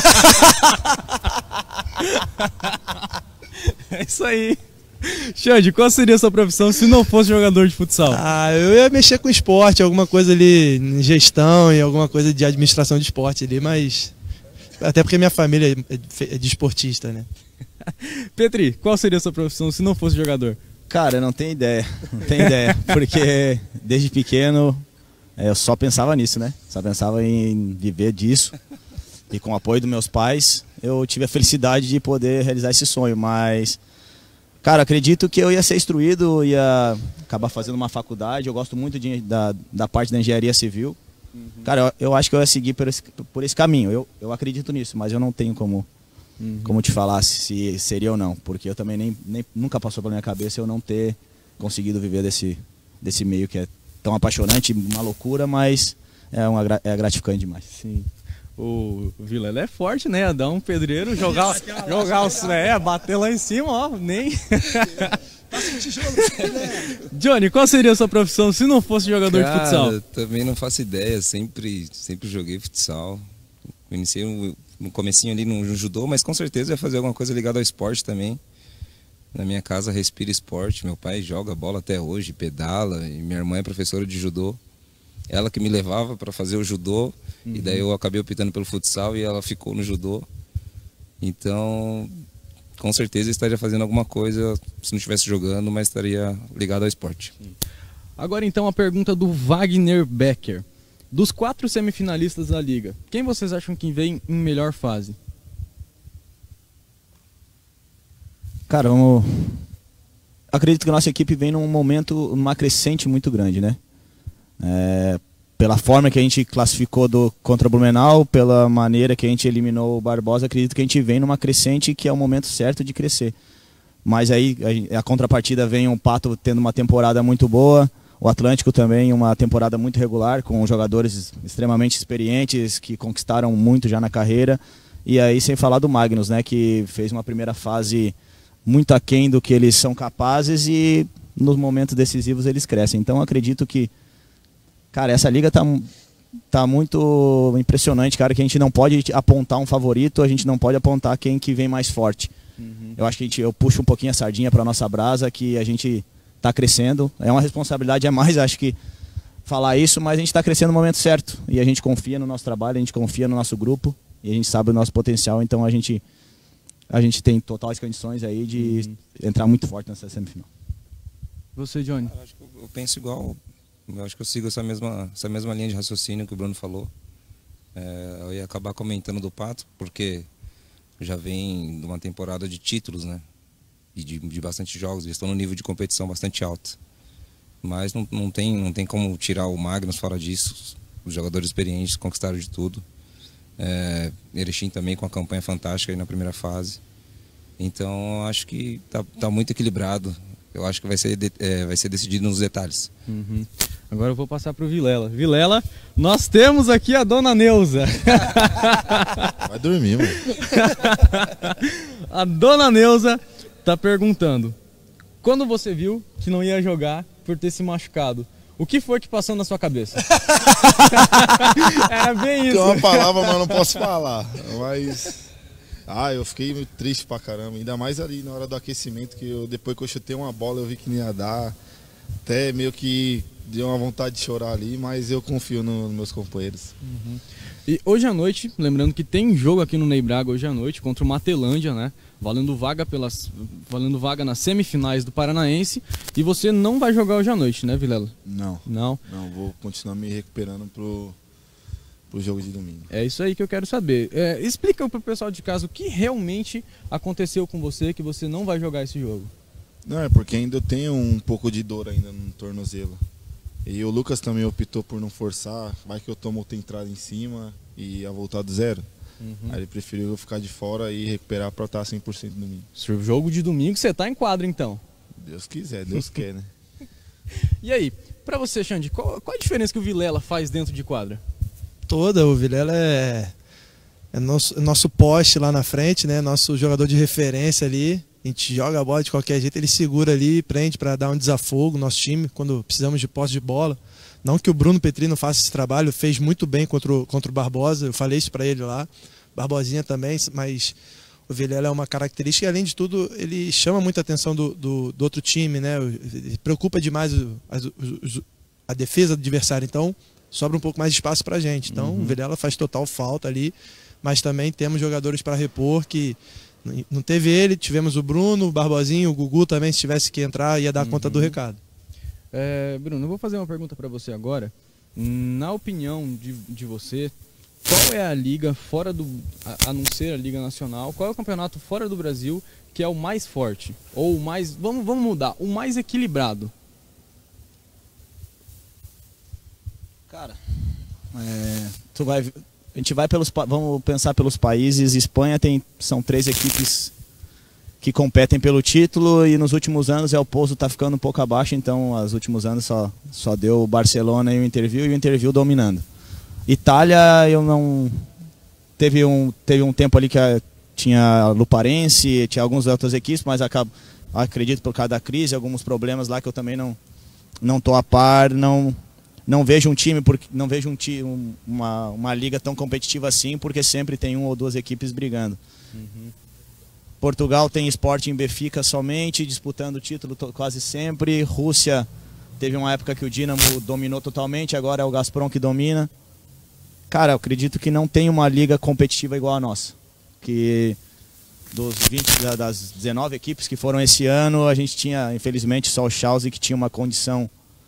É isso aí. Xande, qual seria a sua profissão se não fosse jogador de futsal? Ah, eu ia mexer com esporte, alguma coisa ali em gestão e alguma coisa de administração de esporte ali, mas... Até porque minha família é de esportista, né? Petri, qual seria a sua profissão se não fosse jogador? Cara, eu não tenho ideia, não tenho ideia, porque desde pequeno eu só pensava nisso, né? Só pensava em viver disso e com o apoio dos meus pais eu tive a felicidade de poder realizar esse sonho, mas... Cara, acredito que eu ia ser instruído, ia acabar fazendo uma faculdade, eu gosto muito de, da, da parte da engenharia civil. Uhum. Cara, eu, eu acho que eu ia seguir por esse, por esse caminho, eu, eu acredito nisso, mas eu não tenho como, uhum. como te falar se seria ou não, porque eu também nem, nem, nunca passou pela minha cabeça eu não ter conseguido viver desse, desse meio que é tão apaixonante, uma loucura, mas é, uma, é gratificante demais. Sim. O Vilela é forte, né? Dar um pedreiro, jogar, jogar os, é, bater lá em cima, ó, nem. Johnny, qual seria a sua profissão se não fosse jogador Cara, de futsal? Eu também não faço ideia, sempre, sempre joguei futsal. Eu iniciei no, no comecinho ali no judô, mas com certeza ia fazer alguma coisa ligada ao esporte também. Na minha casa respira esporte, meu pai joga bola até hoje, pedala, e minha irmã é professora de judô. Ela que me levava para fazer o judô, uhum. E daí eu acabei optando pelo futsal e ela ficou no judô. Então, com certeza estaria fazendo alguma coisa, se não estivesse jogando, mas estaria ligado ao esporte. Agora então a pergunta do Wagner Becker. Dos quatro semifinalistas da Liga, quem vocês acham que vem em melhor fase? Cara, eu acredito que a nossa equipe vem num momento, numa crescente muito grande, né? É, pela forma que a gente classificou do, contra o Blumenau, pela maneira que a gente eliminou o Barbosa, acredito que a gente vem numa crescente que é o momento certo de crescer. Mas aí a, a contrapartida vem o Pato tendo uma temporada muito boa, o Atlântico também uma temporada muito regular, com jogadores extremamente experientes que conquistaram muito já na carreira. E aí sem falar do Magnus, né, que fez uma primeira fase muito aquém do que eles são capazes e nos momentos decisivos eles crescem. Então acredito que, cara, essa liga tá, tá muito impressionante, cara, que a gente não pode apontar um favorito, a gente não pode apontar quem que vem mais forte. Uhum. Eu acho que a gente, eu puxo um pouquinho a sardinha para nossa brasa, que a gente está crescendo. É uma responsabilidade a mais, acho que, falar isso, mas a gente está crescendo no momento certo. E a gente confia no nosso trabalho, a gente confia no nosso grupo, e a gente sabe o nosso potencial, então a gente, a gente tem totais condições aí de uhum. entrar muito forte nessa semifinal. Você, Johnny? Eu acho que eu penso igual. Eu acho que eu sigo essa mesma, essa mesma linha de raciocínio que o Bruno falou. É, eu ia acabar comentando do Pato, porque já vem de uma temporada de títulos, né? E de, de bastante jogos. Eles estão num nível de competição bastante alto. Mas não, não, tem, não tem como tirar o Magnus fora disso. Os jogadores experientes conquistaram de tudo. É, Erechim também com a campanha fantástica aí na primeira fase. Então acho que tá, tá muito equilibrado. Eu acho que vai ser, de, é, vai ser decidido nos detalhes. Uhum. Agora eu vou passar pro Vilela. Vilela, nós temos aqui a dona Neuza. Vai dormir, mano. A dona Neuza tá perguntando: quando você viu que não ia jogar por ter se machucado, o que foi que passou na sua cabeça? Era bem isso. Tem uma palavra, mas não posso falar. Mas... Ah, eu fiquei muito triste pra caramba. Ainda mais ali na hora do aquecimento, que eu, depois que eu chutei uma bola, eu vi que não ia dar. Até meio que deu uma vontade de chorar ali, mas eu confio no, nos meus companheiros. Uhum. E hoje à noite, lembrando que tem jogo aqui no Ney Braga hoje à noite contra o Matelândia, né? Valendo vaga, pelas, valendo vaga nas semifinais do Paranaense. E você não vai jogar hoje à noite, né, Vilela? Não. Não? Não, vou continuar me recuperando pro, pro jogo de domingo. É isso aí que eu quero saber. É, explica pro pessoal de casa o que realmente aconteceu com você, que você não vai jogar esse jogo. Não, é porque ainda eu tenho um pouco de dor ainda no tornozelo. E o Lucas também optou por não forçar, vai que eu tomo outra entrada em cima e ia voltar do zero. Uhum. Aí ele preferiu eu ficar de fora e recuperar para estar cem por cento no domingo. O jogo de domingo você tá em quadra então? Deus quiser, Deus quer, né? E aí, pra você, Xande, qual, qual a diferença que o Vilela faz dentro de quadra? Toda, o Vilela é, é nosso, nosso poste lá na frente, né? Nosso jogador de referência ali. A gente joga a bola de qualquer jeito, ele segura ali, prende para dar um desafogo no nosso time quando precisamos de posse de bola. Não que o Bruno Petri não faça esse trabalho, fez muito bem contra o, contra o Barbosa, eu falei isso para ele lá. Barbosinha também, mas o Vilela é uma característica e, além de tudo, ele chama muita atenção do, do, do outro time, né? Ele preocupa demais o, a, a defesa do adversário, então sobra um pouco mais de espaço para a gente. Então uhum. o Vilela faz total falta ali, mas também temos jogadores para repor que... Não teve ele, tivemos o Bruno, o Barbosinho, o Gugu também, se tivesse que entrar, ia dar uhum. conta do recado. É, Bruno, eu vou fazer uma pergunta para você agora. Na opinião de, de você, qual é a liga fora do... A, a não ser a Liga Nacional, qual é o campeonato fora do Brasil que é o mais forte? Ou o mais... Vamos, vamos mudar, o mais equilibrado? Cara, é, tu vai... A gente vai pelos, vamos pensar pelos países. Espanha tem, são três equipes que competem pelo título e nos últimos anos é o Pouso tá ficando um pouco abaixo, então nos últimos anos só, só deu o Barcelona e o Interview e o Interview dominando. Itália eu não... Teve um, teve um tempo ali que a, tinha Luparense, tinha algumas outras equipes, mas acabo, acredito por causa da crise, alguns problemas lá que eu também não, não tô a par, não... Não vejo um time, porque não vejo um time, uma, uma liga tão competitiva assim, porque sempre tem uma ou duas equipes brigando. Uhum. Portugal tem Sporting e Benfica somente, disputando o título quase sempre. Rússia teve uma época que o Dinamo dominou totalmente, agora é o Gazprom que domina. Cara, eu acredito que não tem uma liga competitiva igual a nossa. Que dos vinte, das dezenove equipes que foram esse ano, a gente tinha, infelizmente, só o Chelsea que tinha uma condição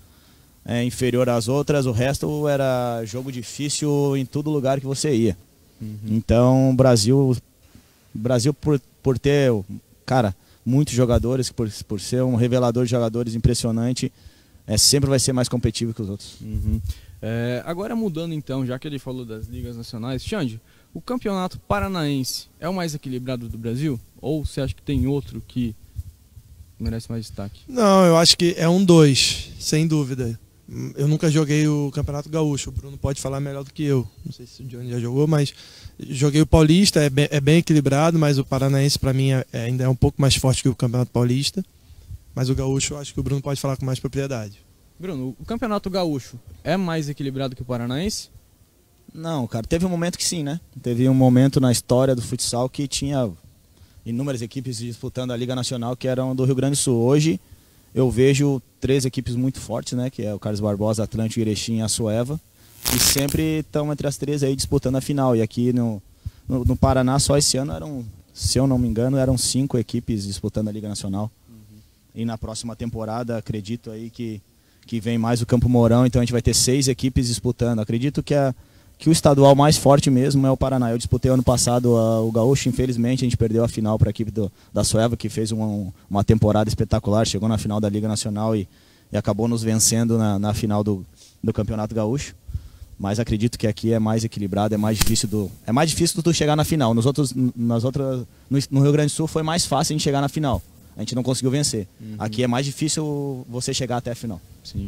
É, inferior às outras, o resto era jogo difícil em todo lugar que você ia. Uhum. Então o Brasil, Brasil por, por ter, cara, muitos jogadores, por, por ser um revelador de jogadores impressionante, é, sempre vai ser mais competitivo que os outros. Uhum. É, agora mudando então, já que ele falou das ligas nacionais, Xande, o campeonato paranaense é o mais equilibrado do Brasil? Ou você acha que tem outro que merece mais destaque? Não, eu acho que é um dois, sem dúvida. Eu nunca joguei o Campeonato Gaúcho, o Bruno pode falar melhor do que eu. Não sei se o Johnny já jogou, mas joguei o Paulista, é bem, é bem equilibrado, mas o Paranaense para mim é, ainda é um pouco mais forte que o Campeonato Paulista. Mas o Gaúcho eu acho que o Bruno pode falar com mais propriedade. Bruno, o Campeonato Gaúcho é mais equilibrado que o Paranaense? Não, cara, teve um momento que sim, né? Teve um momento na história do futsal que tinha inúmeras equipes disputando a Liga Nacional que eram do Rio Grande do Sul. Hoje eu vejo três equipes muito fortes, né? Que é o Carlos Barbosa, Atlântico, Erechim e a Sueva. E sempre estão entre as três aí disputando a final. E aqui no, no, no Paraná, só esse ano eram, se eu não me engano, eram cinco equipes disputando a Liga Nacional. Uhum. E na próxima temporada, acredito aí que, que vem mais o Campo Mourão, então a gente vai ter seis equipes disputando. Acredito que, a, que o estadual mais forte mesmo é o Paraná. Eu disputei ano passado a, o Gaúcho, infelizmente a gente perdeu a final para a equipe do, da Sueva, que fez uma, uma temporada espetacular, chegou na final da Liga Nacional e, e acabou nos vencendo na, na final do, do Campeonato Gaúcho. Mas acredito que aqui é mais equilibrado, é mais difícil do, é mais difícil do chegar na final. Nos outros, nas outras, no, no Rio Grande do Sul foi mais fácil a gente chegar na final. A gente não conseguiu vencer. Uhum. Aqui é mais difícil você chegar até a final. Sim.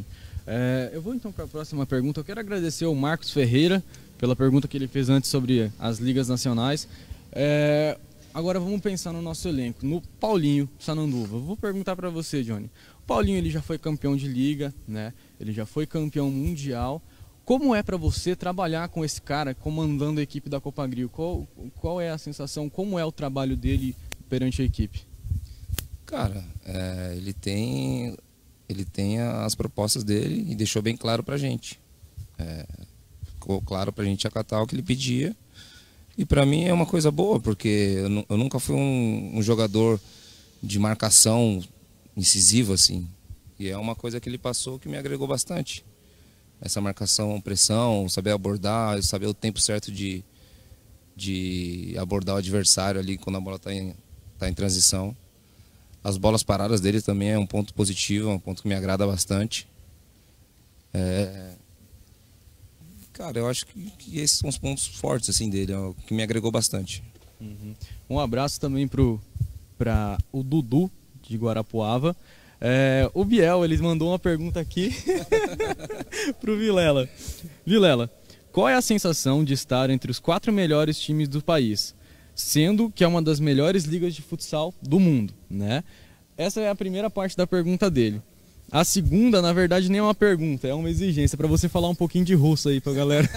É, eu vou então para a próxima pergunta. Eu quero agradecer ao Marcos Ferreira pela pergunta que ele fez antes sobre as ligas nacionais. É, agora vamos pensar no nosso elenco, no Paulinho Sananduva. Eu vou perguntar para você, Johnny. O Paulinho ele já foi campeão de liga, né? Ele já foi campeão mundial. Como é para você trabalhar com esse cara, comandando a equipe da Copagrio? Qual, qual é a sensação? Como é o trabalho dele perante a equipe? Cara, é, ele tem ele tem as propostas dele e deixou bem claro pra gente. É, ficou claro pra gente acatar o que ele pedia. E pra mim é uma coisa boa, porque eu, eu nunca fui um, um jogador de marcação incisivo assim. E é uma coisa que ele passou que me agregou bastante. Essa marcação, pressão, saber abordar, saber o tempo certo de, de abordar o adversário ali quando a bola está em, tá em transição. As bolas paradas dele também é um ponto positivo, é um ponto que me agrada bastante. É... Cara, eu acho que, que esses são os pontos fortes assim, dele, é o que me agregou bastante. Uhum. Um abraço também para o Dudu, de Guarapuava. É, o Biel, ele mandou uma pergunta aqui pro Vilela. Vilela, qual é a sensação de estar entre os quatro melhores times do país, sendo que é uma das melhores ligas de futsal do mundo, né? Essa é a primeira parte da pergunta dele. A segunda, na verdade, nem é uma pergunta, é uma exigência para você falar um pouquinho de russo aí pra galera.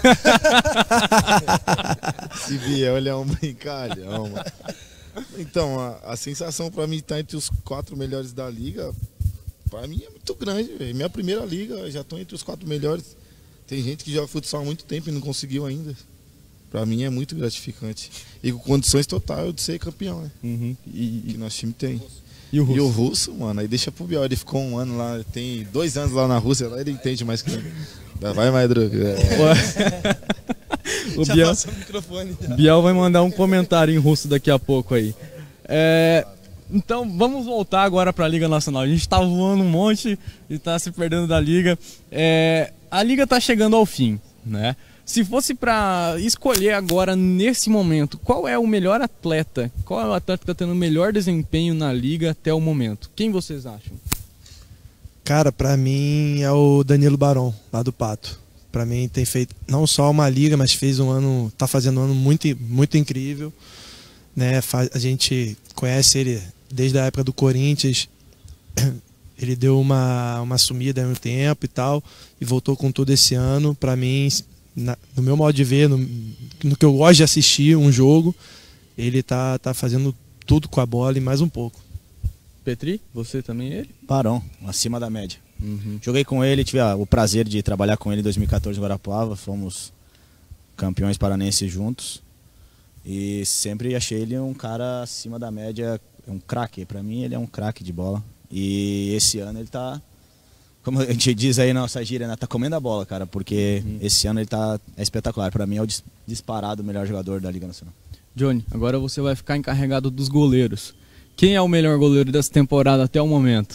Esse Biel, ele é um brincalhão, mano. Então, a, a sensação para mim estar entre os quatro melhores da liga, para mim é muito grande, velho. Minha primeira liga, já estou entre os quatro melhores. Tem gente que joga futsal há muito tempo e não conseguiu ainda. Para mim é muito gratificante. E com condições totais de ser campeão, né? Uhum. E, que nosso time tem. E o russo? E o russo, mano, aí deixa pro Biel. Ele ficou um ano lá, tem dois anos lá na Rússia, lá ele entende mais que eu. Vai mais, Drugo. É. O Biel, o Biel vai mandar um comentário em russo daqui a pouco aí. É, então vamos voltar agora para a Liga Nacional. A gente está voando um monte e está se perdendo da Liga. É, a Liga está chegando ao fim, né? Se fosse para escolher agora, nesse momento, qual é o melhor atleta? Qual é o atleta que está tendo o melhor desempenho na Liga até o momento? Quem vocês acham? Cara, para mim é o Danilo Barão, lá do Pato. Para mim tem feito não só uma liga, mas fez um ano, tá fazendo um ano muito, muito incrível, né? A gente conhece ele desde a época do Corinthians. Ele deu uma uma sumida no tempo e tal e voltou com tudo esse ano. Para mim, na, no meu modo de ver, no, no que eu gosto de assistir um jogo, ele tá tá fazendo tudo com a bola e mais um pouco. Petri, você também ele? Barão, acima da média. Uhum. Joguei com ele, tive o prazer de trabalhar com ele em dois mil e quatorze em Guarapuava, fomos campeões paranenses juntos e sempre achei ele um cara acima da média, um craque. Para mim ele é um craque de bola e esse ano ele tá, como a gente diz aí na nossa gíria, né, tá comendo a bola, cara, porque uhum. esse ano ele tá é espetacular. Para mim é o disparado melhor jogador da Liga Nacional. Johnny, agora você vai ficar encarregado dos goleiros. Quem é o melhor goleiro dessa temporada até o momento?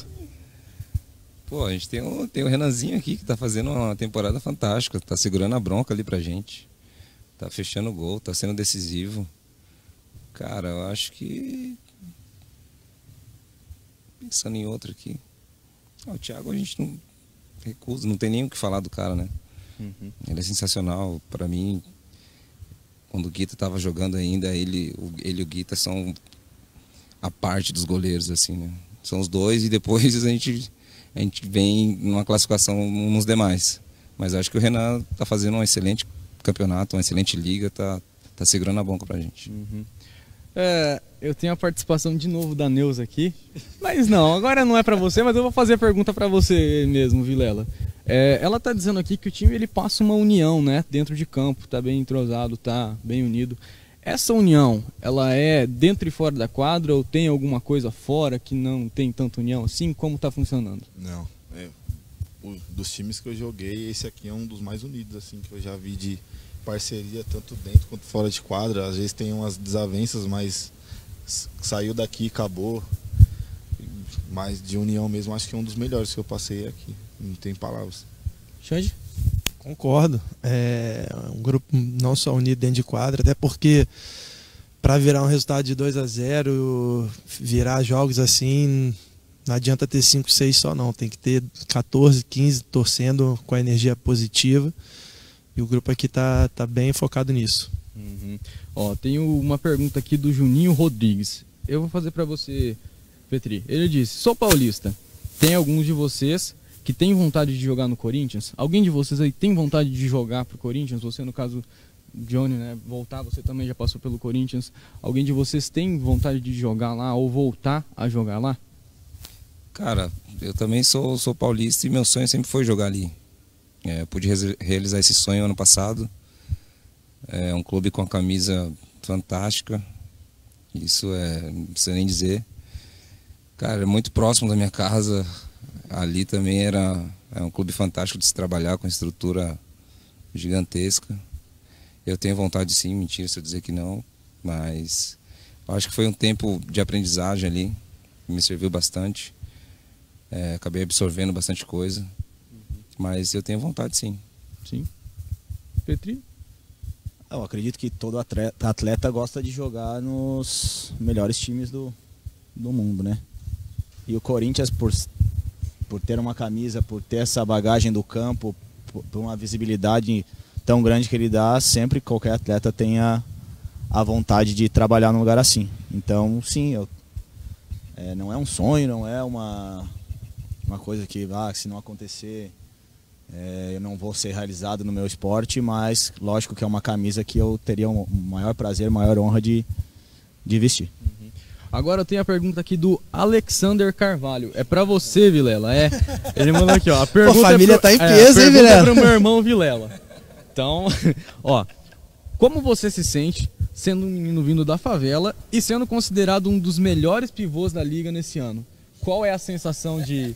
Pô, a gente tem o, tem o Renanzinho aqui que tá fazendo uma temporada fantástica, tá segurando a bronca ali pra gente, tá fechando o gol, tá sendo decisivo. Cara, eu acho que... Pensando em outro aqui... Ah, o Thiago a gente não recusa, não tem nem o que falar do cara, né? Uhum. Ele é sensacional, pra mim, quando o Guita tava jogando ainda, ele, ele e o Guita são a parte dos goleiros, assim, né? São os dois e depois a gente... a gente vem numa classificação nos demais. Mas acho que o Renan está fazendo um excelente campeonato, uma excelente liga, tá, tá segurando a bronca pra gente. Uhum. É, eu tenho a participação de novo da Neuza aqui, mas não, agora não é para você, mas eu vou fazer a pergunta para você mesmo, Vilela. É, ela tá dizendo aqui que o time ele passa uma união, né, dentro de campo, tá bem entrosado, tá bem unido. Essa união, ela é dentro e fora da quadra ou tem alguma coisa fora que não tem tanta união assim? Como está funcionando? Não, é, o, dos times que eu joguei, esse aqui é um dos mais unidos assim que eu já vi de parceria, tanto dentro quanto fora de quadra. Às vezes tem umas desavenças, mas saiu daqui e acabou. Mas de união mesmo, acho que é um dos melhores que eu passei aqui. Não tem palavras. Xande? Concordo. É um grupo não só unido dentro de quadra, até porque para virar um resultado de dois a zero, virar jogos assim, Não adianta ter cinco, seis só não, tem que ter quatorze, quinze torcendo com a energia positiva. E o grupo aqui tá, tá bem focado nisso. Uhum. Ó, tem uma pergunta aqui do Juninho Rodrigues. Eu vou fazer para você, Petri. Ele disse: sou paulista. Tem alguns de vocês que tem vontade de jogar no Corinthians? Alguém de vocês aí tem vontade de jogar pro Corinthians? Você, no caso, Johnny, né? Voltar, você também já passou pelo Corinthians. Alguém de vocês tem vontade de jogar lá ou voltar a jogar lá? Cara, eu também sou, sou paulista e meu sonho sempre foi jogar ali. É, eu pude realizar esse sonho ano passado. É um clube com a camisa fantástica. Isso é, não precisa nem dizer. Cara, é muito próximo da minha casa. Ali também era, era um clube fantástico de se trabalhar, com estrutura gigantesca. Eu tenho vontade sim, mentira se eu dizer que não. Mas eu acho que foi um tempo de aprendizagem ali. Me serviu bastante. É, acabei absorvendo bastante coisa. Uhum. Mas eu tenho vontade sim. Sim. Petri? Eu acredito que todo atleta, atleta gosta de jogar nos melhores times do, do mundo, né? E o Corinthians, por, por ter uma camisa, por ter essa bagagem do campo, por, por uma visibilidade tão grande que ele dá, sempre qualquer atleta tem a, a vontade de trabalhar num lugar assim. Então, sim, eu, é, não é um sonho, não é uma... uma coisa que, ah, se não acontecer, é, eu não vou ser realizado no meu esporte, mas lógico que é uma camisa que eu teria um maior prazer, maior honra de, de vestir. Uhum. Agora eu tenho a pergunta aqui do Alexander Carvalho. É pra você, Vilela, é? Ele mandou aqui, ó. A pergunta Pô, a família é pro, tá em é, peso, hein, Vilela? É pro meu irmão Vilela. Então, ó, como você se sente sendo um menino vindo da favela e sendo considerado um dos melhores pivôs da liga nesse ano? Qual é a sensação de...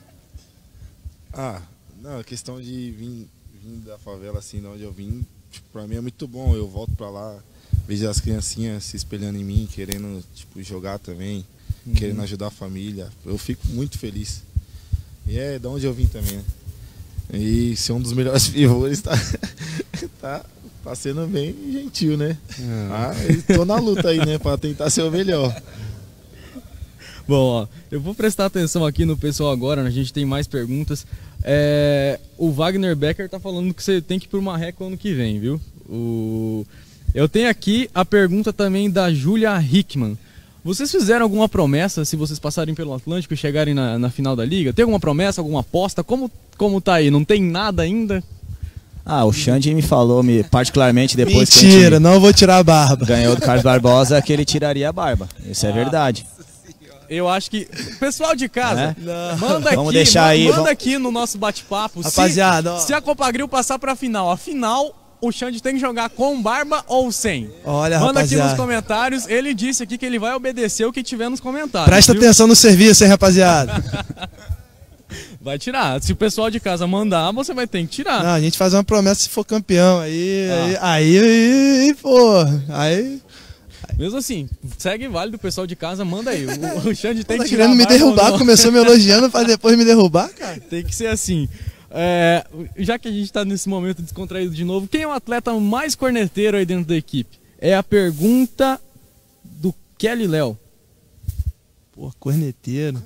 Ah, não, a questão de vir, vir da favela, assim, de onde eu vim, tipo, pra mim é muito bom. Eu volto pra lá, vejo as criancinhas se espelhando em mim, querendo, tipo, jogar também, uhum. querendo ajudar a família. Eu fico muito feliz. E é de onde eu vim também, né? E ser um dos melhores pivôs tá, tá, tá sendo bem gentil, né? Uhum. Ah, e tô na luta aí, né, pra tentar ser o melhor. Bom, ó, eu vou prestar atenção aqui no pessoal agora, a gente tem mais perguntas. É, o Wagner Becker tá falando que você tem que ir pro Marreco ano que vem, viu? O... Eu tenho aqui a pergunta também da Júlia Hickman. Vocês fizeram alguma promessa se vocês passarem pelo Atlântico e chegarem na, na final da Liga? Tem alguma promessa, alguma aposta? Como, como tá aí? Não tem nada ainda? Ah, o Xande me falou, me, particularmente depois Mentira, que a gente não vou tirar a barba. ganhou do Carlos Barbosa, que ele tiraria a barba. Isso é verdade. Eu acho que... Pessoal de casa, é? manda, vamos aqui, deixar manda, aí, manda vamos... aqui no nosso bate-papo. Rapaziada, se, se a Copagril passar pra final, a final, o Xande tem que jogar com barba ou sem? Olha, manda rapaziada. aqui nos comentários. Ele disse aqui que ele vai obedecer o que tiver nos comentários. Presta viu? atenção no serviço, hein, rapaziada. Vai tirar. Se o pessoal de casa mandar, você vai ter que tirar. Não, a gente faz uma promessa se for campeão. Aí, Ah. aí, aí, aí, pô. Aí. Mesmo assim, segue válido, o pessoal de casa, manda aí. O, o Xande tem Tá que tirar querendo a me barba ou derrubar, não. começou me elogiando pra depois me derrubar, cara. Tem que ser assim. É, já que a gente tá nesse momento descontraído de novo, quem é o atleta mais corneteiro aí dentro da equipe? É a pergunta do Kelly Léo. Pô, corneteiro.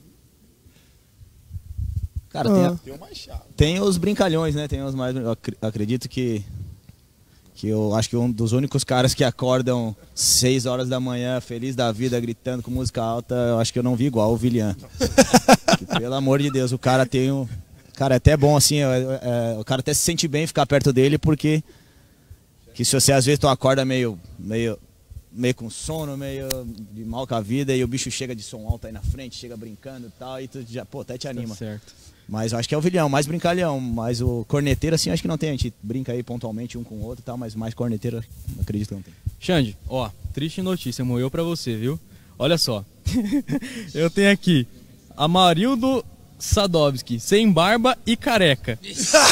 Cara, tem, a- Tem uma chave. tem os brincalhões, né? Tem os mais... Eu acri- acredito que... Que eu acho que um dos únicos caras que acordam seis horas da manhã, feliz da vida, gritando com música alta, eu acho que eu não vi igual o Willian. Que, pelo amor de Deus, o cara tem um... Cara, é até bom assim, é, é, o cara até se sente bem ficar perto dele, porque... Que se você às vezes tu acorda meio... meio meio com sono, meio de mal com a vida, e o bicho chega de som alto aí na frente, chega brincando e tal, e tu já, pô, até te anima. Tá certo. Mas eu acho que é o Vilhão, mais brincalhão, mas o corneteiro assim acho que não tem, a gente brinca aí pontualmente um com o outro e tal, mas mais corneteiro acredito que não tem. Xande, ó, triste notícia, morreu pra você, viu? Olha só, eu tenho aqui Amarildo Sadovski, sem barba e careca.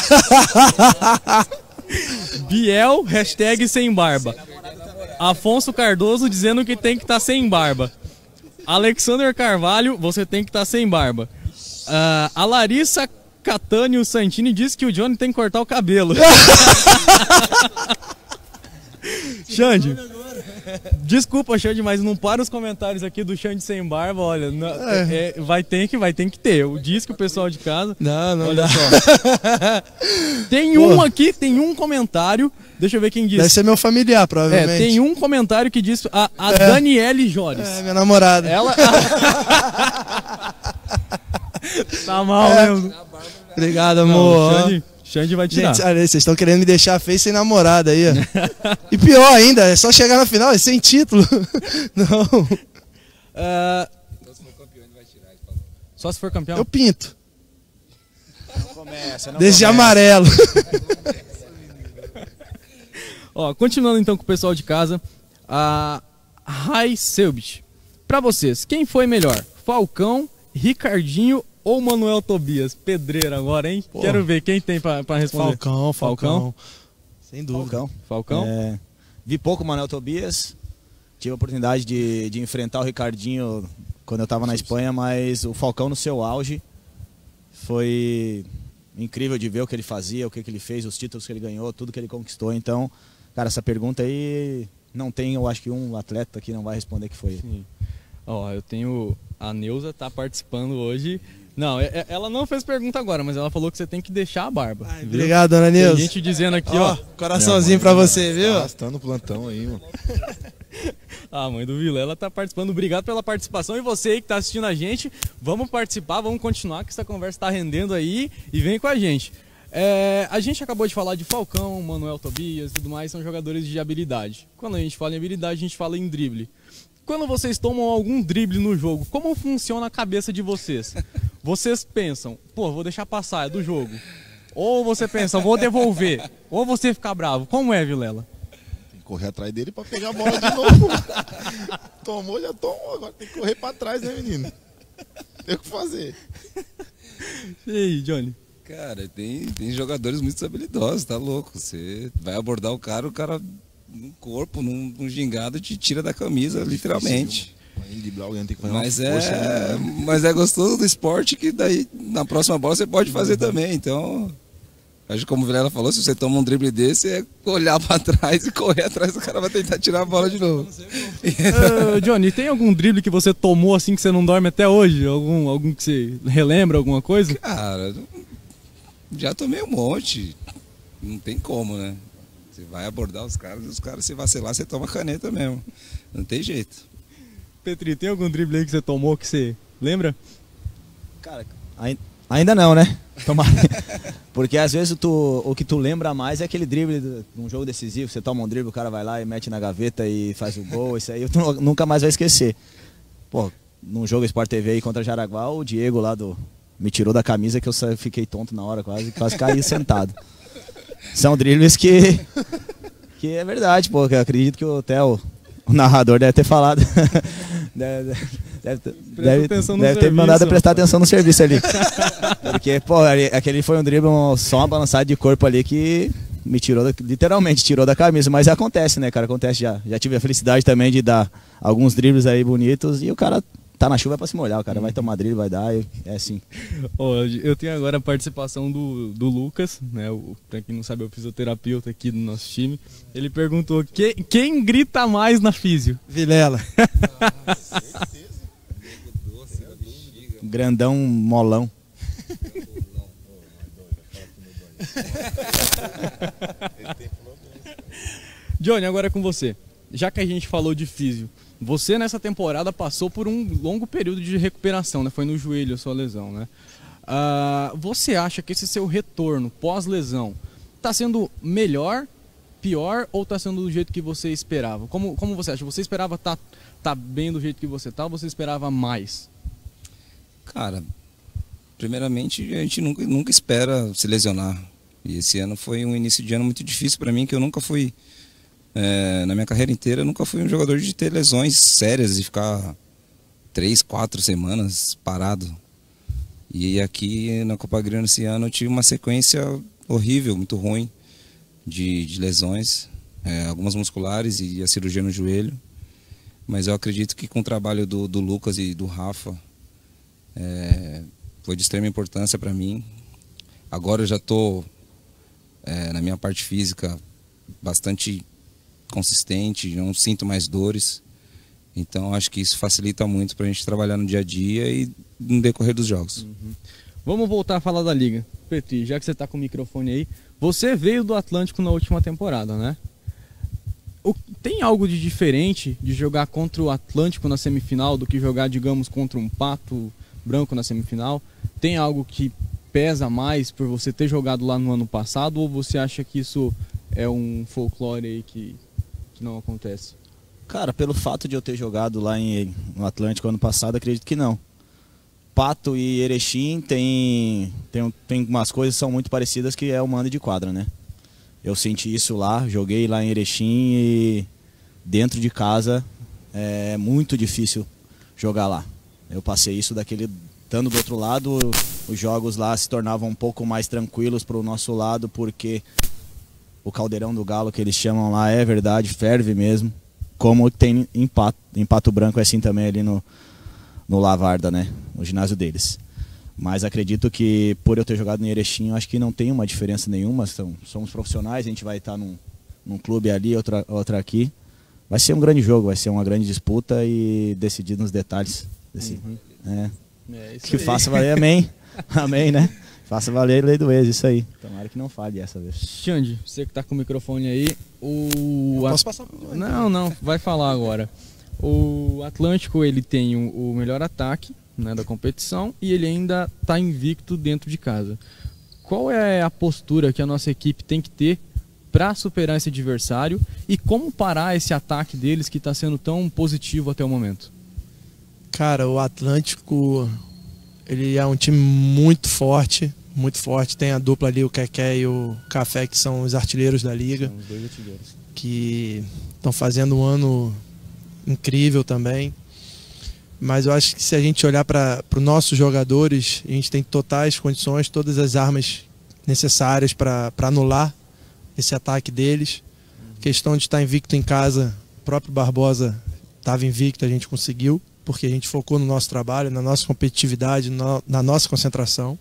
Biel, hashtag sem barba. Afonso Cardoso dizendo que tem que estar tá sem barba. Alexander Carvalho, você tem que estar tá sem barba. Uh, a Larissa Catânio Santini diz que o Johnny tem que cortar o cabelo. Xande, Desculpa, Xande, mas não para os comentários aqui do Xande sem barba, olha, não, é. É, vai ter que, vai ter que ter. Eu disse que o pessoal de casa. Não, não. Olha dá. só. Tem um aqui, tem um comentário. Deixa eu ver quem disse. Deve ser meu familiar, provavelmente. É, tem um comentário que diz a, a É. Daniele Jores. É, minha namorada. Ela. Tá mal É. mesmo. Obrigado, Não, amor. o Xande, Xande vai tirar. Gente, olha aí, vocês estão querendo me deixar feio sem namorada aí, ó. E pior ainda, é só chegar na final e sem título. Não. Ah, Então, se for campeão, ele vai tirar. Ele falou. só se for campeão. Eu pinto. Não começa, não Desde começa. amarelo. Ó, continuando então com o pessoal de casa, a Rai Selbit. Pra vocês, quem foi melhor? Falcão, Ricardinho ou Manuel Tobias? Pedreira agora, hein? Pô. Quero ver quem tem pra, pra responder. Falcão, Falcão. Falcão? Sem dúvida. Falcão. Falcão? É, vi pouco o Manuel Tobias. Tive a oportunidade de, de enfrentar o Ricardinho quando eu estava na Espanha, mas o Falcão no seu auge foi incrível de ver o que ele fazia, o que, que ele fez, os títulos que ele ganhou, tudo que ele conquistou. Então, cara, essa pergunta aí não tem, eu acho que um atleta que não vai responder que foi ele. Sim. Ó, eu tenho... A Neuza tá participando hoje. Não, é- é- ela não fez pergunta agora, mas ela falou que você tem que deixar a barba. Ai, viu? obrigado, dona Tem Nilza. gente dizendo aqui, Ó, ó. coraçãozinho pra você, viu? Tá arrastando o plantão aí, mano. A mãe do Vilela tá participando. Obrigado pela participação. E você aí que tá assistindo a gente, vamos participar, vamos continuar, que essa conversa tá rendendo aí. E vem com a gente. É, a gente acabou de falar de Falcão, Manuel Tobias e tudo mais, são jogadores de habilidade. Quando a gente fala em habilidade, a gente fala em drible. Quando vocês tomam algum drible no jogo, como funciona a cabeça de vocês? Vocês pensam, pô, vou deixar passar, é do jogo. Ou você pensa, vou devolver. Ou você fica bravo. Como é, Vilela? Tem que correr atrás dele pra pegar a bola de novo. Tomou, já tomou. Agora tem que correr pra trás, né, menino? Tem o que fazer. E aí, Johnny? Cara, tem, tem jogadores muito habilidosos, tá louco. Você vai abordar o cara, o cara no corpo, num, num gingado, te tira da camisa, literalmente. Aí driblar alguém tem que fazer uma Mas força, é, né? mas é gostoso do esporte que daí na próxima bola você pode fazer também. Então, acho que como o Vilela falou, se você toma um drible desse, é olhar pra trás e correr atrás do cara vai tentar tirar a bola de novo. Uh, Johnny, tem algum drible que você tomou assim que você não dorme até hoje? Algum, algum que você relembra, alguma coisa? Cara, já tomei um monte. Não tem como, né? Você vai abordar os caras, os caras se vacilar, você toma caneta mesmo. Não tem jeito. Petri, tem algum drible aí que você tomou que você lembra? Cara, ai- ainda não, né? Tomara. Porque às vezes tu, o que tu lembra mais é aquele drible de um jogo decisivo, você toma um drible, o cara vai lá e mete na gaveta e faz o gol, isso aí tu nu- nunca mais vai esquecer. Pô, num jogo Sport T V aí contra Jaraguá, o Diego lá do me tirou da camisa que eu sa- fiquei tonto na hora quase, quase caí sentado. São dribles que que é verdade, pô, que eu acredito que o Theo, o narrador, deve ter falado. deve, deve, deve, atenção no deve ter serviço, mandado eu prestar rapaz. atenção no serviço ali. Porque, pô, ali- aquele foi um drible, um- só uma balançada de corpo ali que me tirou, da- literalmente tirou da camisa. Mas acontece, né, cara? Acontece já. Já tive a felicidade também de dar alguns dribles aí bonitos e o cara tá na chuva pra se molhar. O cara vai tomar drible, vai dar, e é assim. Ó, eu tenho agora a participação do, do Lucas, né? O, pra quem não sabe, é o fisioterapeuta aqui do nosso time. Ele perguntou: "Que- quem grita mais na físio?" Vilela. Grandão, molão. Johnny, agora é com você. Já que a gente falou de físio, você nessa temporada passou por um longo período de recuperação, né? Foi no joelho a sua lesão, né? Ah, você acha que esse seu retorno pós-lesão está sendo melhor, pior ou está sendo do jeito que você esperava? Como, como você acha? Você esperava estar tá, tá bem do jeito que você tá ou você esperava mais? Cara, primeiramente a gente nunca, nunca espera se lesionar. E esse ano foi um início de ano muito difícil para mim, que eu nunca fui, é, na minha carreira inteira, eu nunca fui um jogador de ter lesões sérias e ficar três, quatro semanas parado. E aqui na Copa Agriano esse ano eu tive uma sequência horrível, muito ruim de, de lesões, é, algumas musculares e a cirurgia no joelho. Mas eu acredito que com o trabalho do, do Lucas e do Rafa, é, foi de extrema importância para mim. Agora eu já estou, é, na minha parte física, bastante consistente, não sinto mais dores. Então acho que isso facilita muito para a gente trabalhar no dia a dia e no decorrer dos jogos. Uhum. Vamos voltar a falar da Liga. Petri, já que você está com o microfone aí, você veio do Atlântico na última temporada, né? O, tem algo de diferente de jogar contra o Atlântico na semifinal do que jogar, digamos, contra um Pato Branco na semifinal? Tem algo que pesa mais por você ter jogado lá no ano passado, ou você acha que isso é um folclore aí que, que não acontece? Cara, pelo fato de eu ter jogado lá em, no Atlântico ano passado, acredito que não. Pato e Erechim tem, tem, tem umas coisas que são muito parecidas, que é o mando de quadra, né? Eu senti isso lá, joguei lá em Erechim e dentro de casa é muito difícil jogar lá. Eu passei isso daquele... Estando do outro lado, os jogos lá se tornavam um pouco mais tranquilos para o nosso lado, porque o caldeirão do Galo, que eles chamam lá, é verdade, ferve mesmo. Como tem em Pato, em Pato Branco é assim também ali no, no Lavarda, né? No ginásio deles. Mas acredito que por eu ter jogado em Erechim, eu acho que não tem uma diferença nenhuma. São, somos profissionais, a gente vai estar num, num clube ali, outra, outra aqui. Vai ser um grande jogo, vai ser uma grande disputa e decidido nos detalhes. Desse, Uhum. é, É isso que aí. faça valer, amém. Amém, né? Faça valer a lei do ex, isso aí. Tomara que não falhe dessa vez. Xande, você que tá com o microfone aí, o... Eu posso passar pro Johnny. Não, não, vai falar agora. O Atlântico, ele tem o, o melhor ataque, né, da competição, e ele ainda tá invicto dentro de casa. Qual é a postura que a nossa equipe tem que ter para superar esse adversário e como parar esse ataque deles que está sendo tão positivo até o momento? Cara, o Atlântico, ele é um time muito forte, muito forte. Tem a dupla ali, o Keké e o Café, que são os artilheiros da liga, São os dois artilheiros. que estão fazendo um ano incrível também. Mas eu acho que se a gente olhar para os nossos jogadores, a gente tem totais condições, todas as armas necessárias para anular esse ataque deles. A questão de estar invicto em casa, o próprio Barbosa estava invicto, a gente conseguiu, porque a gente focou no nosso trabalho, na nossa competitividade, no, na nossa concentração.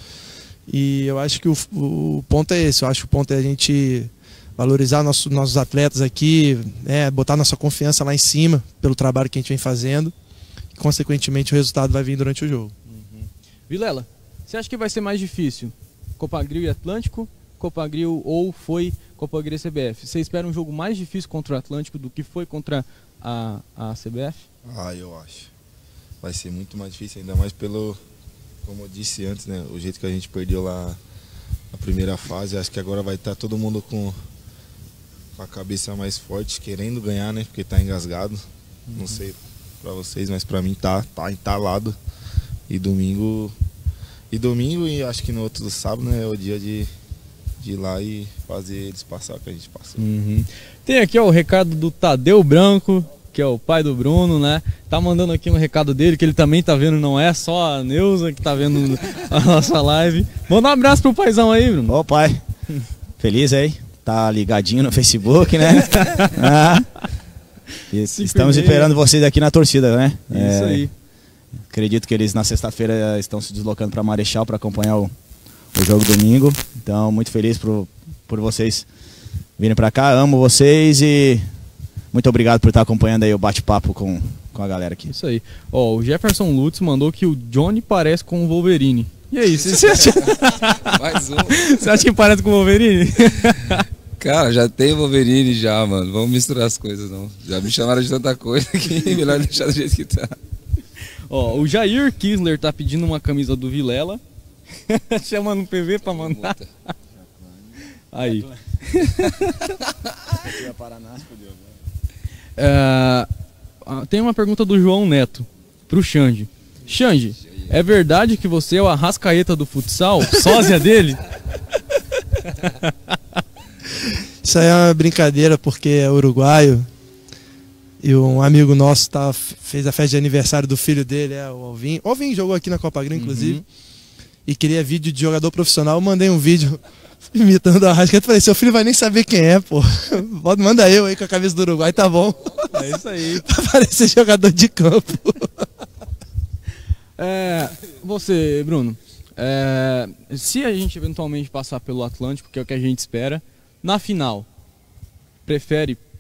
E eu acho que o, o ponto é esse, eu acho que o ponto é a gente valorizar nosso, nossos atletas aqui, né, botar nossa confiança lá em cima pelo trabalho que a gente vem fazendo. Consequentemente o resultado vai vir durante o jogo. Uhum. Vilela, você acha que vai ser mais difícil Copagril e Atlântico, Copagril ou foi Copagril e C B F? Você espera um jogo mais difícil contra o Atlântico do que foi contra a, a C B F? Ah, eu acho. Vai ser muito mais difícil, ainda mais pelo, como eu disse antes, né, o jeito que a gente perdeu lá na primeira fase. Acho que agora vai estar todo mundo com, com a cabeça mais forte, querendo ganhar, né, porque tá engasgado. Uhum. Não sei pra vocês, mas pra mim tá, tá entalado. E domingo, e domingo e acho que no outro sábado, né, é o dia de, de ir lá e fazer eles passar o que a gente passou. Uhum. Tem aqui ó, o recado do Tadeu Branco, que é o pai do Bruno, né? Tá mandando aqui um recado dele, que ele também tá vendo, não é só a Neuza que tá vendo a nossa live. Manda um abraço pro paizão aí, Bruno. Ô pai, feliz aí? Tá ligadinho no Facebook, né? Ah, estamos esperando vocês aqui na torcida, né? Isso é, aí. Acredito que eles na sexta-feira estão se deslocando para Marechal para acompanhar o, o jogo domingo. Então, muito feliz por, por vocês virem para cá. Amo vocês e muito obrigado por estar acompanhando aí o bate-papo com, com a galera aqui. Isso aí. Ó, o Jefferson Lutz mandou que o Johnny parece com o Wolverine. E aí, você acha... Mais um. Você acha que parece com o Wolverine? Cara, já tem Wolverine já, mano. Vamos misturar as coisas, não. Já me chamaram de tanta coisa que melhor deixar do jeito que tá. Ó, o Jair Kisler tá pedindo uma camisa do Vilela. Chamando um P V pra mandar. Aí. É, tem uma pergunta do João Neto pro Xande. Xande, é verdade que você é o Arrascaeta do futsal? Sósia dele? Isso aí é uma brincadeira porque é uruguaio e um amigo nosso tá, fez a festa de aniversário do filho dele, é o Alvin. O Alvin jogou aqui na Copa Green, inclusive, uhum. E queria vídeo de jogador profissional. Eu mandei um vídeo imitando a Arrascaeta. Falei, seu filho vai nem saber quem é, pô. Manda eu aí com a camisa do Uruguai, tá bom. É isso aí. Pra parecer jogador de campo. É, você, Bruno, é, se a gente eventualmente passar pelo Atlântico, que é o que a gente espera, na final, prefere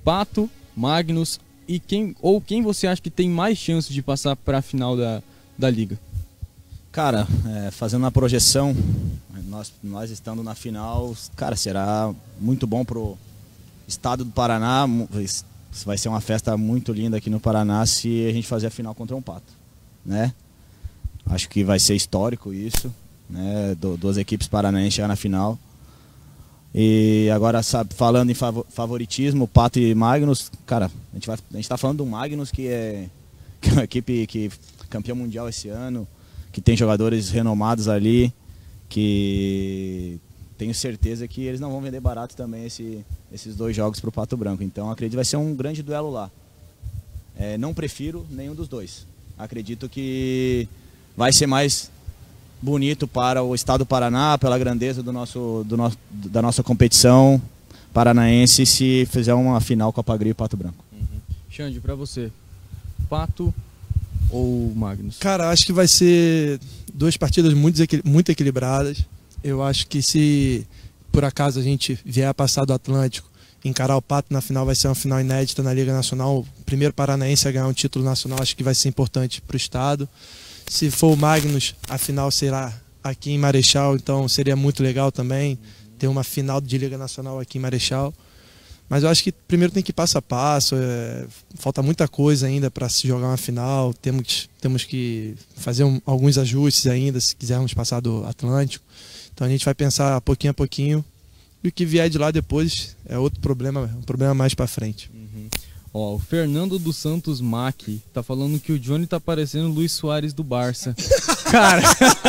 Pato, Magnus e quem ou quem você acha que tem mais chance de passar para a final da, da liga? Cara, é, fazendo uma projeção, nós, nós estando na final, cara, será muito bom pro estado do Paraná. Vai ser uma festa muito linda aqui no Paraná se a gente fazer a final contra um Pato, né? Acho que vai ser histórico isso, né? Duas equipes paranaenses chegar na final. E agora, sabe, falando em favoritismo, Pato e Magnus, cara, a gente vai, a gente tá falando do Magnus, que é, que é uma equipe que campeão mundial esse ano, que tem jogadores renomados ali, que tenho certeza que eles não vão vender barato também esse, esses dois jogos para o Pato Branco. Então acredito que vai ser um grande duelo lá. É, não prefiro nenhum dos dois. Acredito que vai ser mais bonito para o estado do Paraná, pela grandeza do nosso, do nosso, da nossa competição paranaense, se fizer uma final Copa Grio e Pato Branco. Uhum. Xande, para você, Pato ou Magnus? Cara, acho que vai ser duas partidas muito, muito equilibradas. Eu acho que se por acaso a gente vier a passar do Atlântico, encarar o Pato na final, vai ser uma final inédita na Liga Nacional. O primeiro paranaense a ganhar um título nacional, acho que vai ser importante para o estado. Se for o Magnus, a final será aqui em Marechal, então seria muito legal também ter uma final de Liga Nacional aqui em Marechal. Mas eu acho que primeiro tem que ir passo a passo, é, falta muita coisa ainda para se jogar uma final, temos, temos que fazer um, alguns ajustes ainda se quisermos passar do Atlântico. Então a gente vai pensar pouquinho a pouquinho, e o que vier de lá depois é outro problema, um problema mais para frente. Uhum. Ó, o Fernando dos Santos Mack tá falando que o Johnny tá parecendo o Luis Soares do Barça. Cara!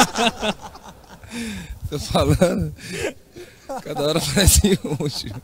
Tô falando. Cada hora parece um.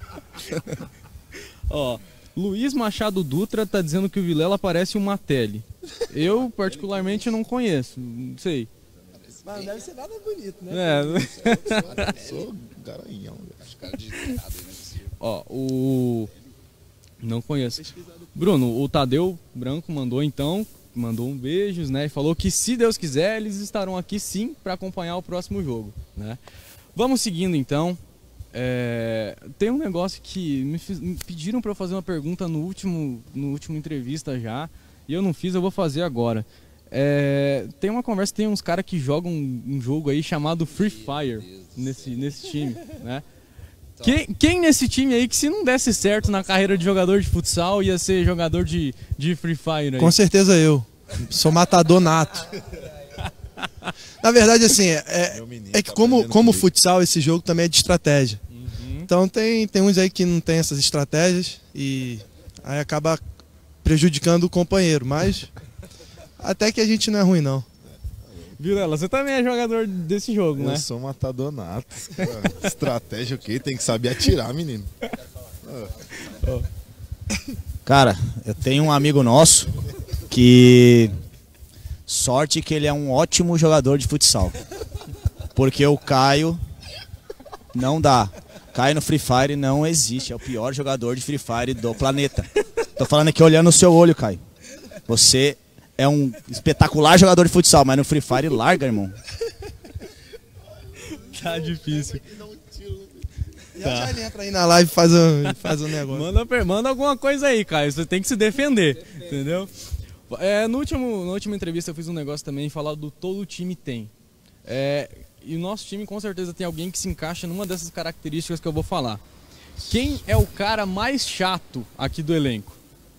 Ó, Luiz Machado Dutra tá dizendo que o Vilela parece um Matelli. Eu, particularmente, não conheço. Não sei. Mas não deve ser nada bonito, né? É. Sou garanhão. Acho que cara digitado aí, né? Ó, o... Não conheço. Bruno, o Tadeu Branco mandou então, mandou um beijos, né? E falou que se Deus quiser, eles estarão aqui sim para acompanhar o próximo jogo, né? Vamos seguindo então. É... Tem um negócio que me, fiz... me pediram para eu fazer uma pergunta no último, no último entrevista já, e eu não fiz, eu vou fazer agora. É... Tem uma conversa, tem uns caras que jogam um jogo aí chamado Free Fire nesse, nesse time, né? Quem, quem nesse time aí que se não desse certo na carreira de jogador de futsal ia ser jogador de, de Free Fire aí? Com certeza eu. Sou matador nato. Na verdade, assim, é, é que como, como futsal, esse jogo também é de estratégia. Uhum. Então tem, tem uns aí que não tem essas estratégias e aí acaba prejudicando o companheiro, mas até que a gente não é ruim, não. Vilela, você também é jogador desse jogo, eu né? Eu sou matador nato. Estratégia o quê? Tem que saber atirar, menino. Oh. Cara, eu tenho um amigo nosso que... Sorte que ele é um ótimo jogador de futsal. Porque o Caio não dá. Caio no Free Fire não existe. É o pior jogador de Free Fire do planeta. Tô falando aqui olhando no seu olho, Caio. Você... é um espetacular jogador de futsal, mas no Free Fire larga, irmão. Tá difícil. Já, já ele entra aí na live e faz um, faz um negócio. Manda, manda alguma coisa aí, Caio. Você tem que se defender, entendeu? É, no último, na última entrevista eu fiz um negócio também, falar do todo o time tem. É, e o nosso time com certeza tem alguém que se encaixa numa dessas características que eu vou falar. Quem é o cara mais chato aqui do elenco?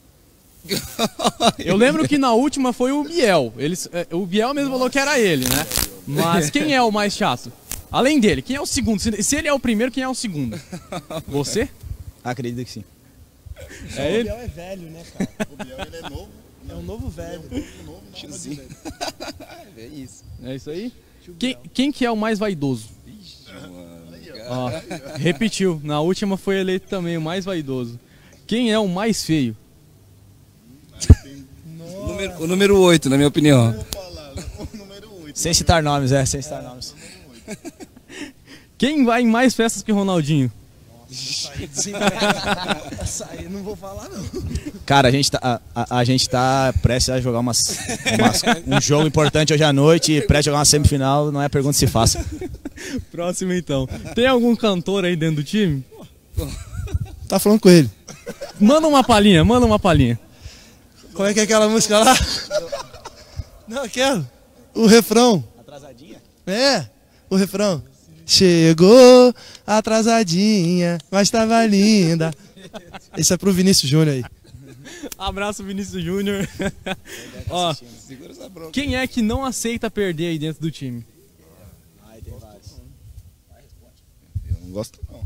Eu lembro que na última foi o Biel. Eles, o Biel mesmo falou que era ele, né? Mas quem é o mais chato? Além dele, quem é o segundo? Se ele é o primeiro, quem é o segundo? Você? Acredito que sim. É ele? O Biel é velho, né, cara? O Biel ele é novo. É um novo velho. É um novo, tiozinho. É isso. É isso aí? Quem, quem que é o mais vaidoso? Ixi, mano. Ó, repetiu. Na última foi eleito também o mais vaidoso. Quem é o mais feio? O número, o número oito, na minha opinião. Sem citar nomes, é, sem citar nomes. Quem vai em mais festas que o Ronaldinho? Essa aí não vou falar, não. Cara, a gente tá, a, a, a gente tá prestes a jogar umas, umas, um jogo importante hoje à noite e prestes a jogar uma semifinal, não é pergunta se faça. Próximo então. Tem algum cantor aí dentro do time? Tá falando com ele. Manda uma palhinha, manda uma palhinha. Como é que é aquela música lá? Não, aquela. O refrão. Atrasadinha? É, o refrão. Chegou atrasadinha, mas tava linda. Esse é pro Vinícius Júnior aí. Abraço, Vinícius Júnior. Ó, quem é que não aceita perder aí dentro do time? Ai, tem vários. Eu não gosto não.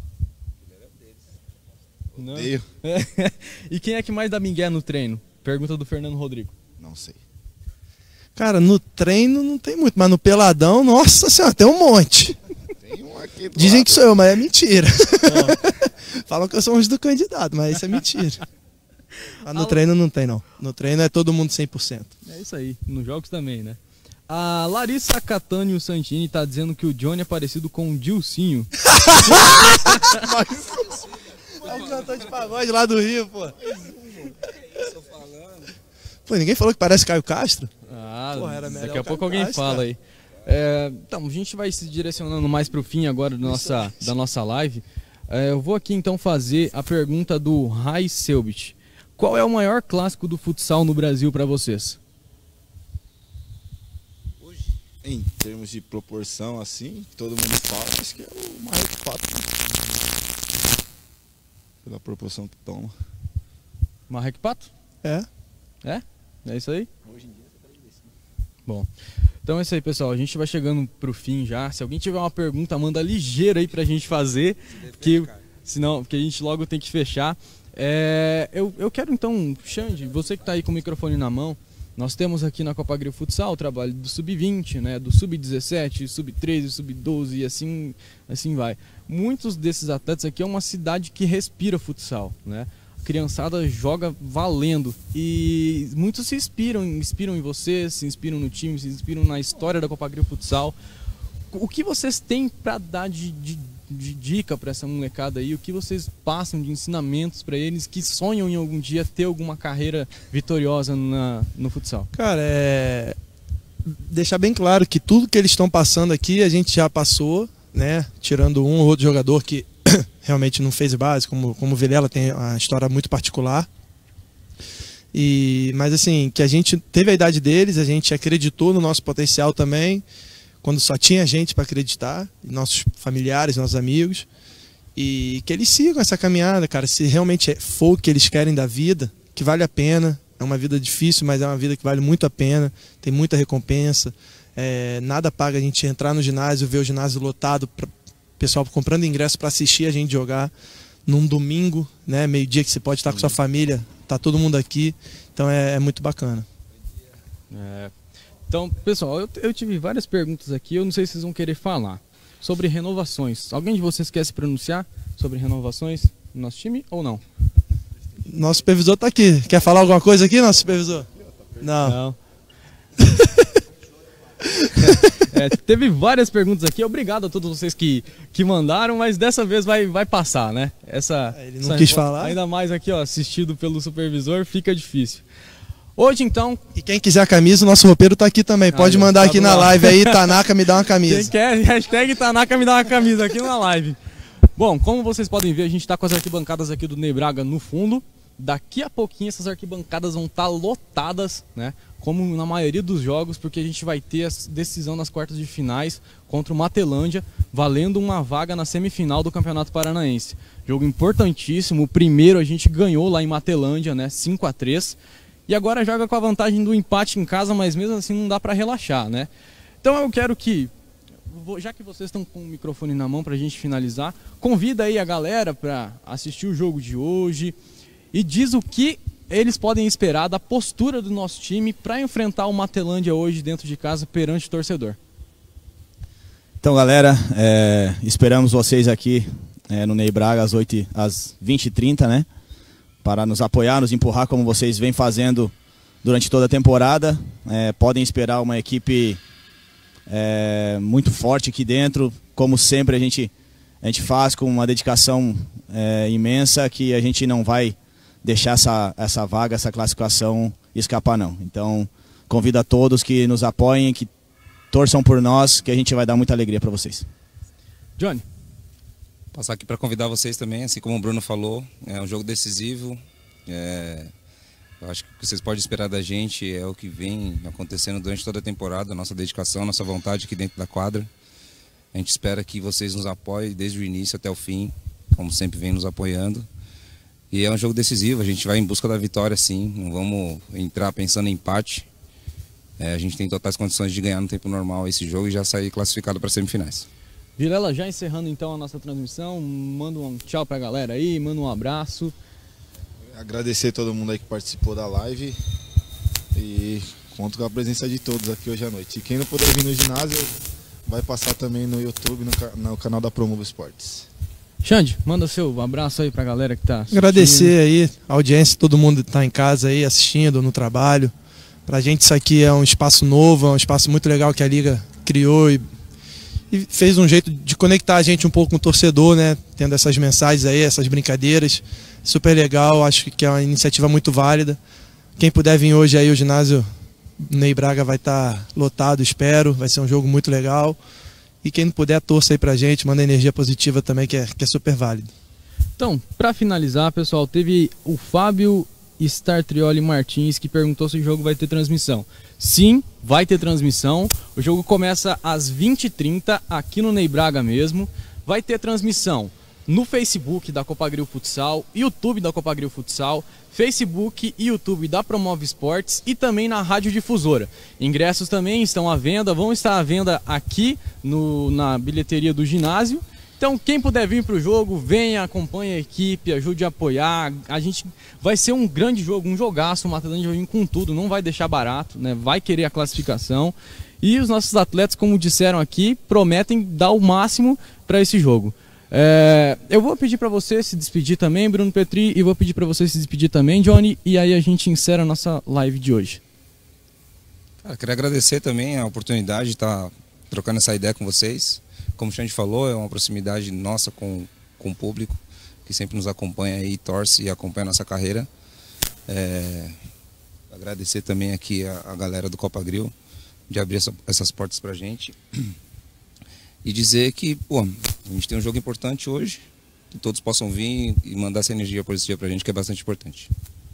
Não? Odeio. E quem é que mais dá migué no treino? Pergunta do Fernando Rodrigo. Não sei. Cara, no treino não tem muito, mas no peladão, nossa senhora, tem um monte. Tem um aqui do Dizem lado. que sou eu, mas é mentira. Falam que eu sou um do candidato, mas isso é mentira. Mas no treino não tem, não. No treino é todo mundo cem por cento. É isso aí, nos jogos também, né? A Larissa Catânio Santini tá dizendo que o Johnny é parecido com o Dilcinho. É o cantor de pagode lá do Rio, pô. Pô, ninguém falou que parece Caio Castro? Ah, Porra, era melhor daqui a o pouco Caio alguém Castro, fala cara. aí. É, então, a gente vai se direcionando mais pro fim agora do nossa, da nossa live. É, eu vou aqui então fazer a pergunta do Rai Selbit. Qual é o maior clássico do futsal no Brasil para vocês? Em termos de proporção, assim, todo mundo fala, acho que é o Marreco Pato. Pela proporção que toma. Marreco Pato? É. É? É isso aí? Bom, então é isso aí, pessoal. A gente vai chegando pro fim já. Se alguém tiver uma pergunta, manda ligeiro aí pra gente fazer, que senão, porque a gente logo tem que fechar. É, eu, eu quero então, Xande, você que tá aí com o microfone na mão, nós temos aqui na Copa Agri Futsal o trabalho do sub vinte, né, do sub dezessete, sub treze, sub doze e assim, assim vai. Muitos desses atletas aqui é uma cidade que respira futsal, né? A criançada joga valendo e muitos se inspiram, inspiram em vocês, se inspiram no time, se inspiram na história da Copa Agri Futsal. O que vocês têm para dar de, de, de dica para essa molecada aí? O que vocês passam de ensinamentos para eles que sonham em algum dia ter alguma carreira vitoriosa na, no futsal? Cara, é... deixar bem claro que tudo que eles estão passando aqui a gente já passou, né? Tirando um ou outro jogador que realmente não fez base, como, como o Vilela tem uma história muito particular. E, mas assim, que a gente teve a idade deles, a gente acreditou no nosso potencial também, quando só tinha gente para acreditar, nossos familiares, nossos amigos, e que eles sigam essa caminhada, cara, se realmente for o que eles querem da vida, que vale a pena, é uma vida difícil, mas é uma vida que vale muito a pena, tem muita recompensa, é, nada paga a gente entrar no ginásio, ver o ginásio lotado, pra, pessoal comprando ingresso para assistir a gente jogar, num domingo, né, meio-dia que você pode estar com sua família, tá todo mundo aqui, então é, é muito bacana. É... Então, pessoal, eu, eu tive várias perguntas aqui, eu não sei se vocês vão querer falar sobre renovações. Alguém de vocês quer se pronunciar sobre renovações no nosso time ou não? Nosso supervisor tá aqui. Quer falar alguma coisa aqui, nosso supervisor? Não. Não. É, teve várias perguntas aqui, obrigado a todos vocês que, que mandaram, mas dessa vez vai, vai passar, né? Essa, Ele não essa quis resposta, falar. ainda mais aqui, ó, assistido pelo supervisor, fica difícil. Hoje, então... E quem quiser a camisa, o nosso roupeiro tá aqui também. Pode Aí, ó, mandar tá aqui do na lado. live aí, Tanaka, me dá uma camisa. Quem quer, hashtag Tanaka me dá uma camisa aqui na live. Bom, como vocês podem ver, a gente está com as arquibancadas aqui do Ney Braga no fundo. Daqui a pouquinho essas arquibancadas vão estar lotadas, né? Como na maioria dos jogos, porque a gente vai ter a decisão nas quartas de finais contra o Matelândia, valendo uma vaga na semifinal do Campeonato Paranaense. Jogo importantíssimo, o primeiro a gente ganhou lá em Matelândia, né? cinco a três. E agora joga com a vantagem do empate em casa, mas mesmo assim não dá para relaxar, né? Então eu quero que, já que vocês estão com o microfone na mão para a gente finalizar, convida aí a galera para assistir o jogo de hoje e diz o que eles podem esperar da postura do nosso time para enfrentar o Matelândia hoje dentro de casa perante o torcedor. Então, galera, é, esperamos vocês aqui é, no Ney Braga às, oito, às vinte e trinta, né? Para nos apoiar, nos empurrar como vocês vêm fazendo durante toda a temporada. É, podem esperar uma equipe é, muito forte aqui dentro, como sempre a gente, a gente faz com uma dedicação é, imensa, que a gente não vai deixar essa, essa vaga, essa classificação escapar não. Então convido a todos que nos apoiem, que torçam por nós, que a gente vai dar muita alegria para vocês. Johnny. Passar aqui para convidar vocês também, assim como o Bruno falou, é um jogo decisivo, É, eu acho que o que vocês podem esperar da gente é o que vem acontecendo durante toda a temporada, a nossa dedicação, a nossa vontade aqui dentro da quadra. A gente espera que vocês nos apoiem desde o início até o fim, como sempre vem nos apoiando. E é um jogo decisivo, a gente vai em busca da vitória sim, não vamos entrar pensando em empate. É, a gente tem totais condições de ganhar no tempo normal esse jogo e já sair classificado para semifinais. Vilela, já encerrando então a nossa transmissão, manda um tchau pra galera aí, manda um abraço. Agradecer a todo mundo aí que participou da live e conto com a presença de todos aqui hoje à noite. E quem não puder vir no ginásio, vai passar também no YouTube, no, no canal da Promovo Esportes. Xande, manda seu abraço aí pra galera que tá assistindo. Agradecer aí a audiência, todo mundo que tá em casa aí assistindo, no trabalho. Pra gente isso aqui é um espaço novo, é um espaço muito legal que a Liga criou e, e fez um jeito de conectar a gente um pouco com o torcedor, né? Tendo essas mensagens aí, essas brincadeiras. Super legal, acho que é uma iniciativa muito válida. Quem puder vir hoje aí, o ginásio Ney Braga vai estar lotado, espero. Vai ser um jogo muito legal. E quem não puder, torça aí pra gente, manda energia positiva também, que é, que é super válido. Então, para finalizar, pessoal, teve o Fábio Startrioli Martins que perguntou se o jogo vai ter transmissão. Sim, vai ter transmissão. O jogo começa às vinte e trinta aqui no Ney Braga mesmo. Vai ter transmissão no Facebook da Copagril Futsal, YouTube da Copagril Futsal, Facebook e YouTube da Promove Esportes e também na Rádio Difusora. Ingressos também estão à venda, vão estar à venda aqui no, na bilheteria do ginásio. Então quem puder vir para o jogo, venha, acompanhe a equipe, ajude a apoiar. A gente vai ser um grande jogo, um jogaço, o Matatlândia vai vir com tudo, não vai deixar barato, né? Vai querer a classificação. E os nossos atletas, como disseram aqui, prometem dar o máximo para esse jogo. É, eu vou pedir para você se despedir também, Bruno Petri, e vou pedir para você se despedir também, Johnny, e aí a gente encerra a nossa live de hoje. Cara, queria agradecer também a oportunidade de estar trocando essa ideia com vocês. Como o Xande falou, é uma proximidade nossa com, com o público, que sempre nos acompanha e torce e acompanha a nossa carreira. É, agradecer também aqui a, a galera do Copagril de abrir essa, essas portas pra gente. E dizer que, pô, a gente tem um jogo importante hoje, que todos possam vir e mandar essa energia positiva pra gente, que é bastante importante.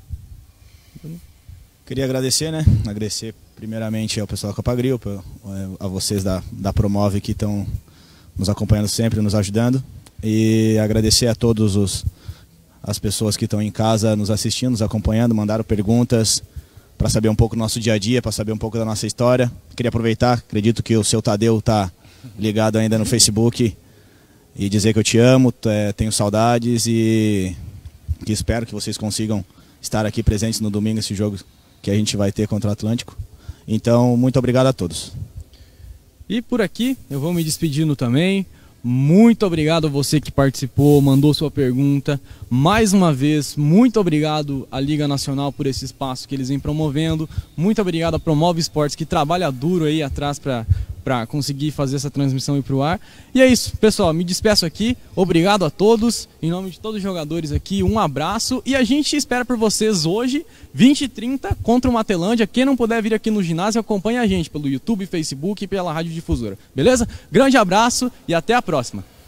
Queria agradecer, né? Agradecer primeiramente ao pessoal da Copagril, a vocês da, da Promove que estão nos acompanhando sempre, nos ajudando. E agradecer a todos os, as pessoas que estão em casa nos assistindo, nos acompanhando, mandaram perguntas para saber um pouco do nosso dia a dia, para saber um pouco da nossa história. Queria aproveitar, acredito que o seu Tadeu está ligado ainda no Facebook e dizer que eu te amo, é, tenho saudades e que espero que vocês consigam estar aqui presentes no domingo, esse jogo que a gente vai ter contra o Atlântico. Então, muito obrigado a todos. E por aqui eu vou me despedindo também. Muito obrigado a você que participou, mandou sua pergunta. Mais uma vez, muito obrigado à Liga Nacional por esse espaço que eles vêm promovendo. Muito obrigado à Promove Esportes, que trabalha duro aí atrás para para conseguir fazer essa transmissão ir para o ar. E é isso, pessoal, me despeço aqui. Obrigado a todos, em nome de todos os jogadores aqui, um abraço. E a gente espera por vocês hoje, vinte e trinta, contra o Matelândia. Quem não puder vir aqui no ginásio, acompanhe a gente pelo YouTube, Facebook e pela Rádio Difusora. Beleza? Grande abraço e até a próxima.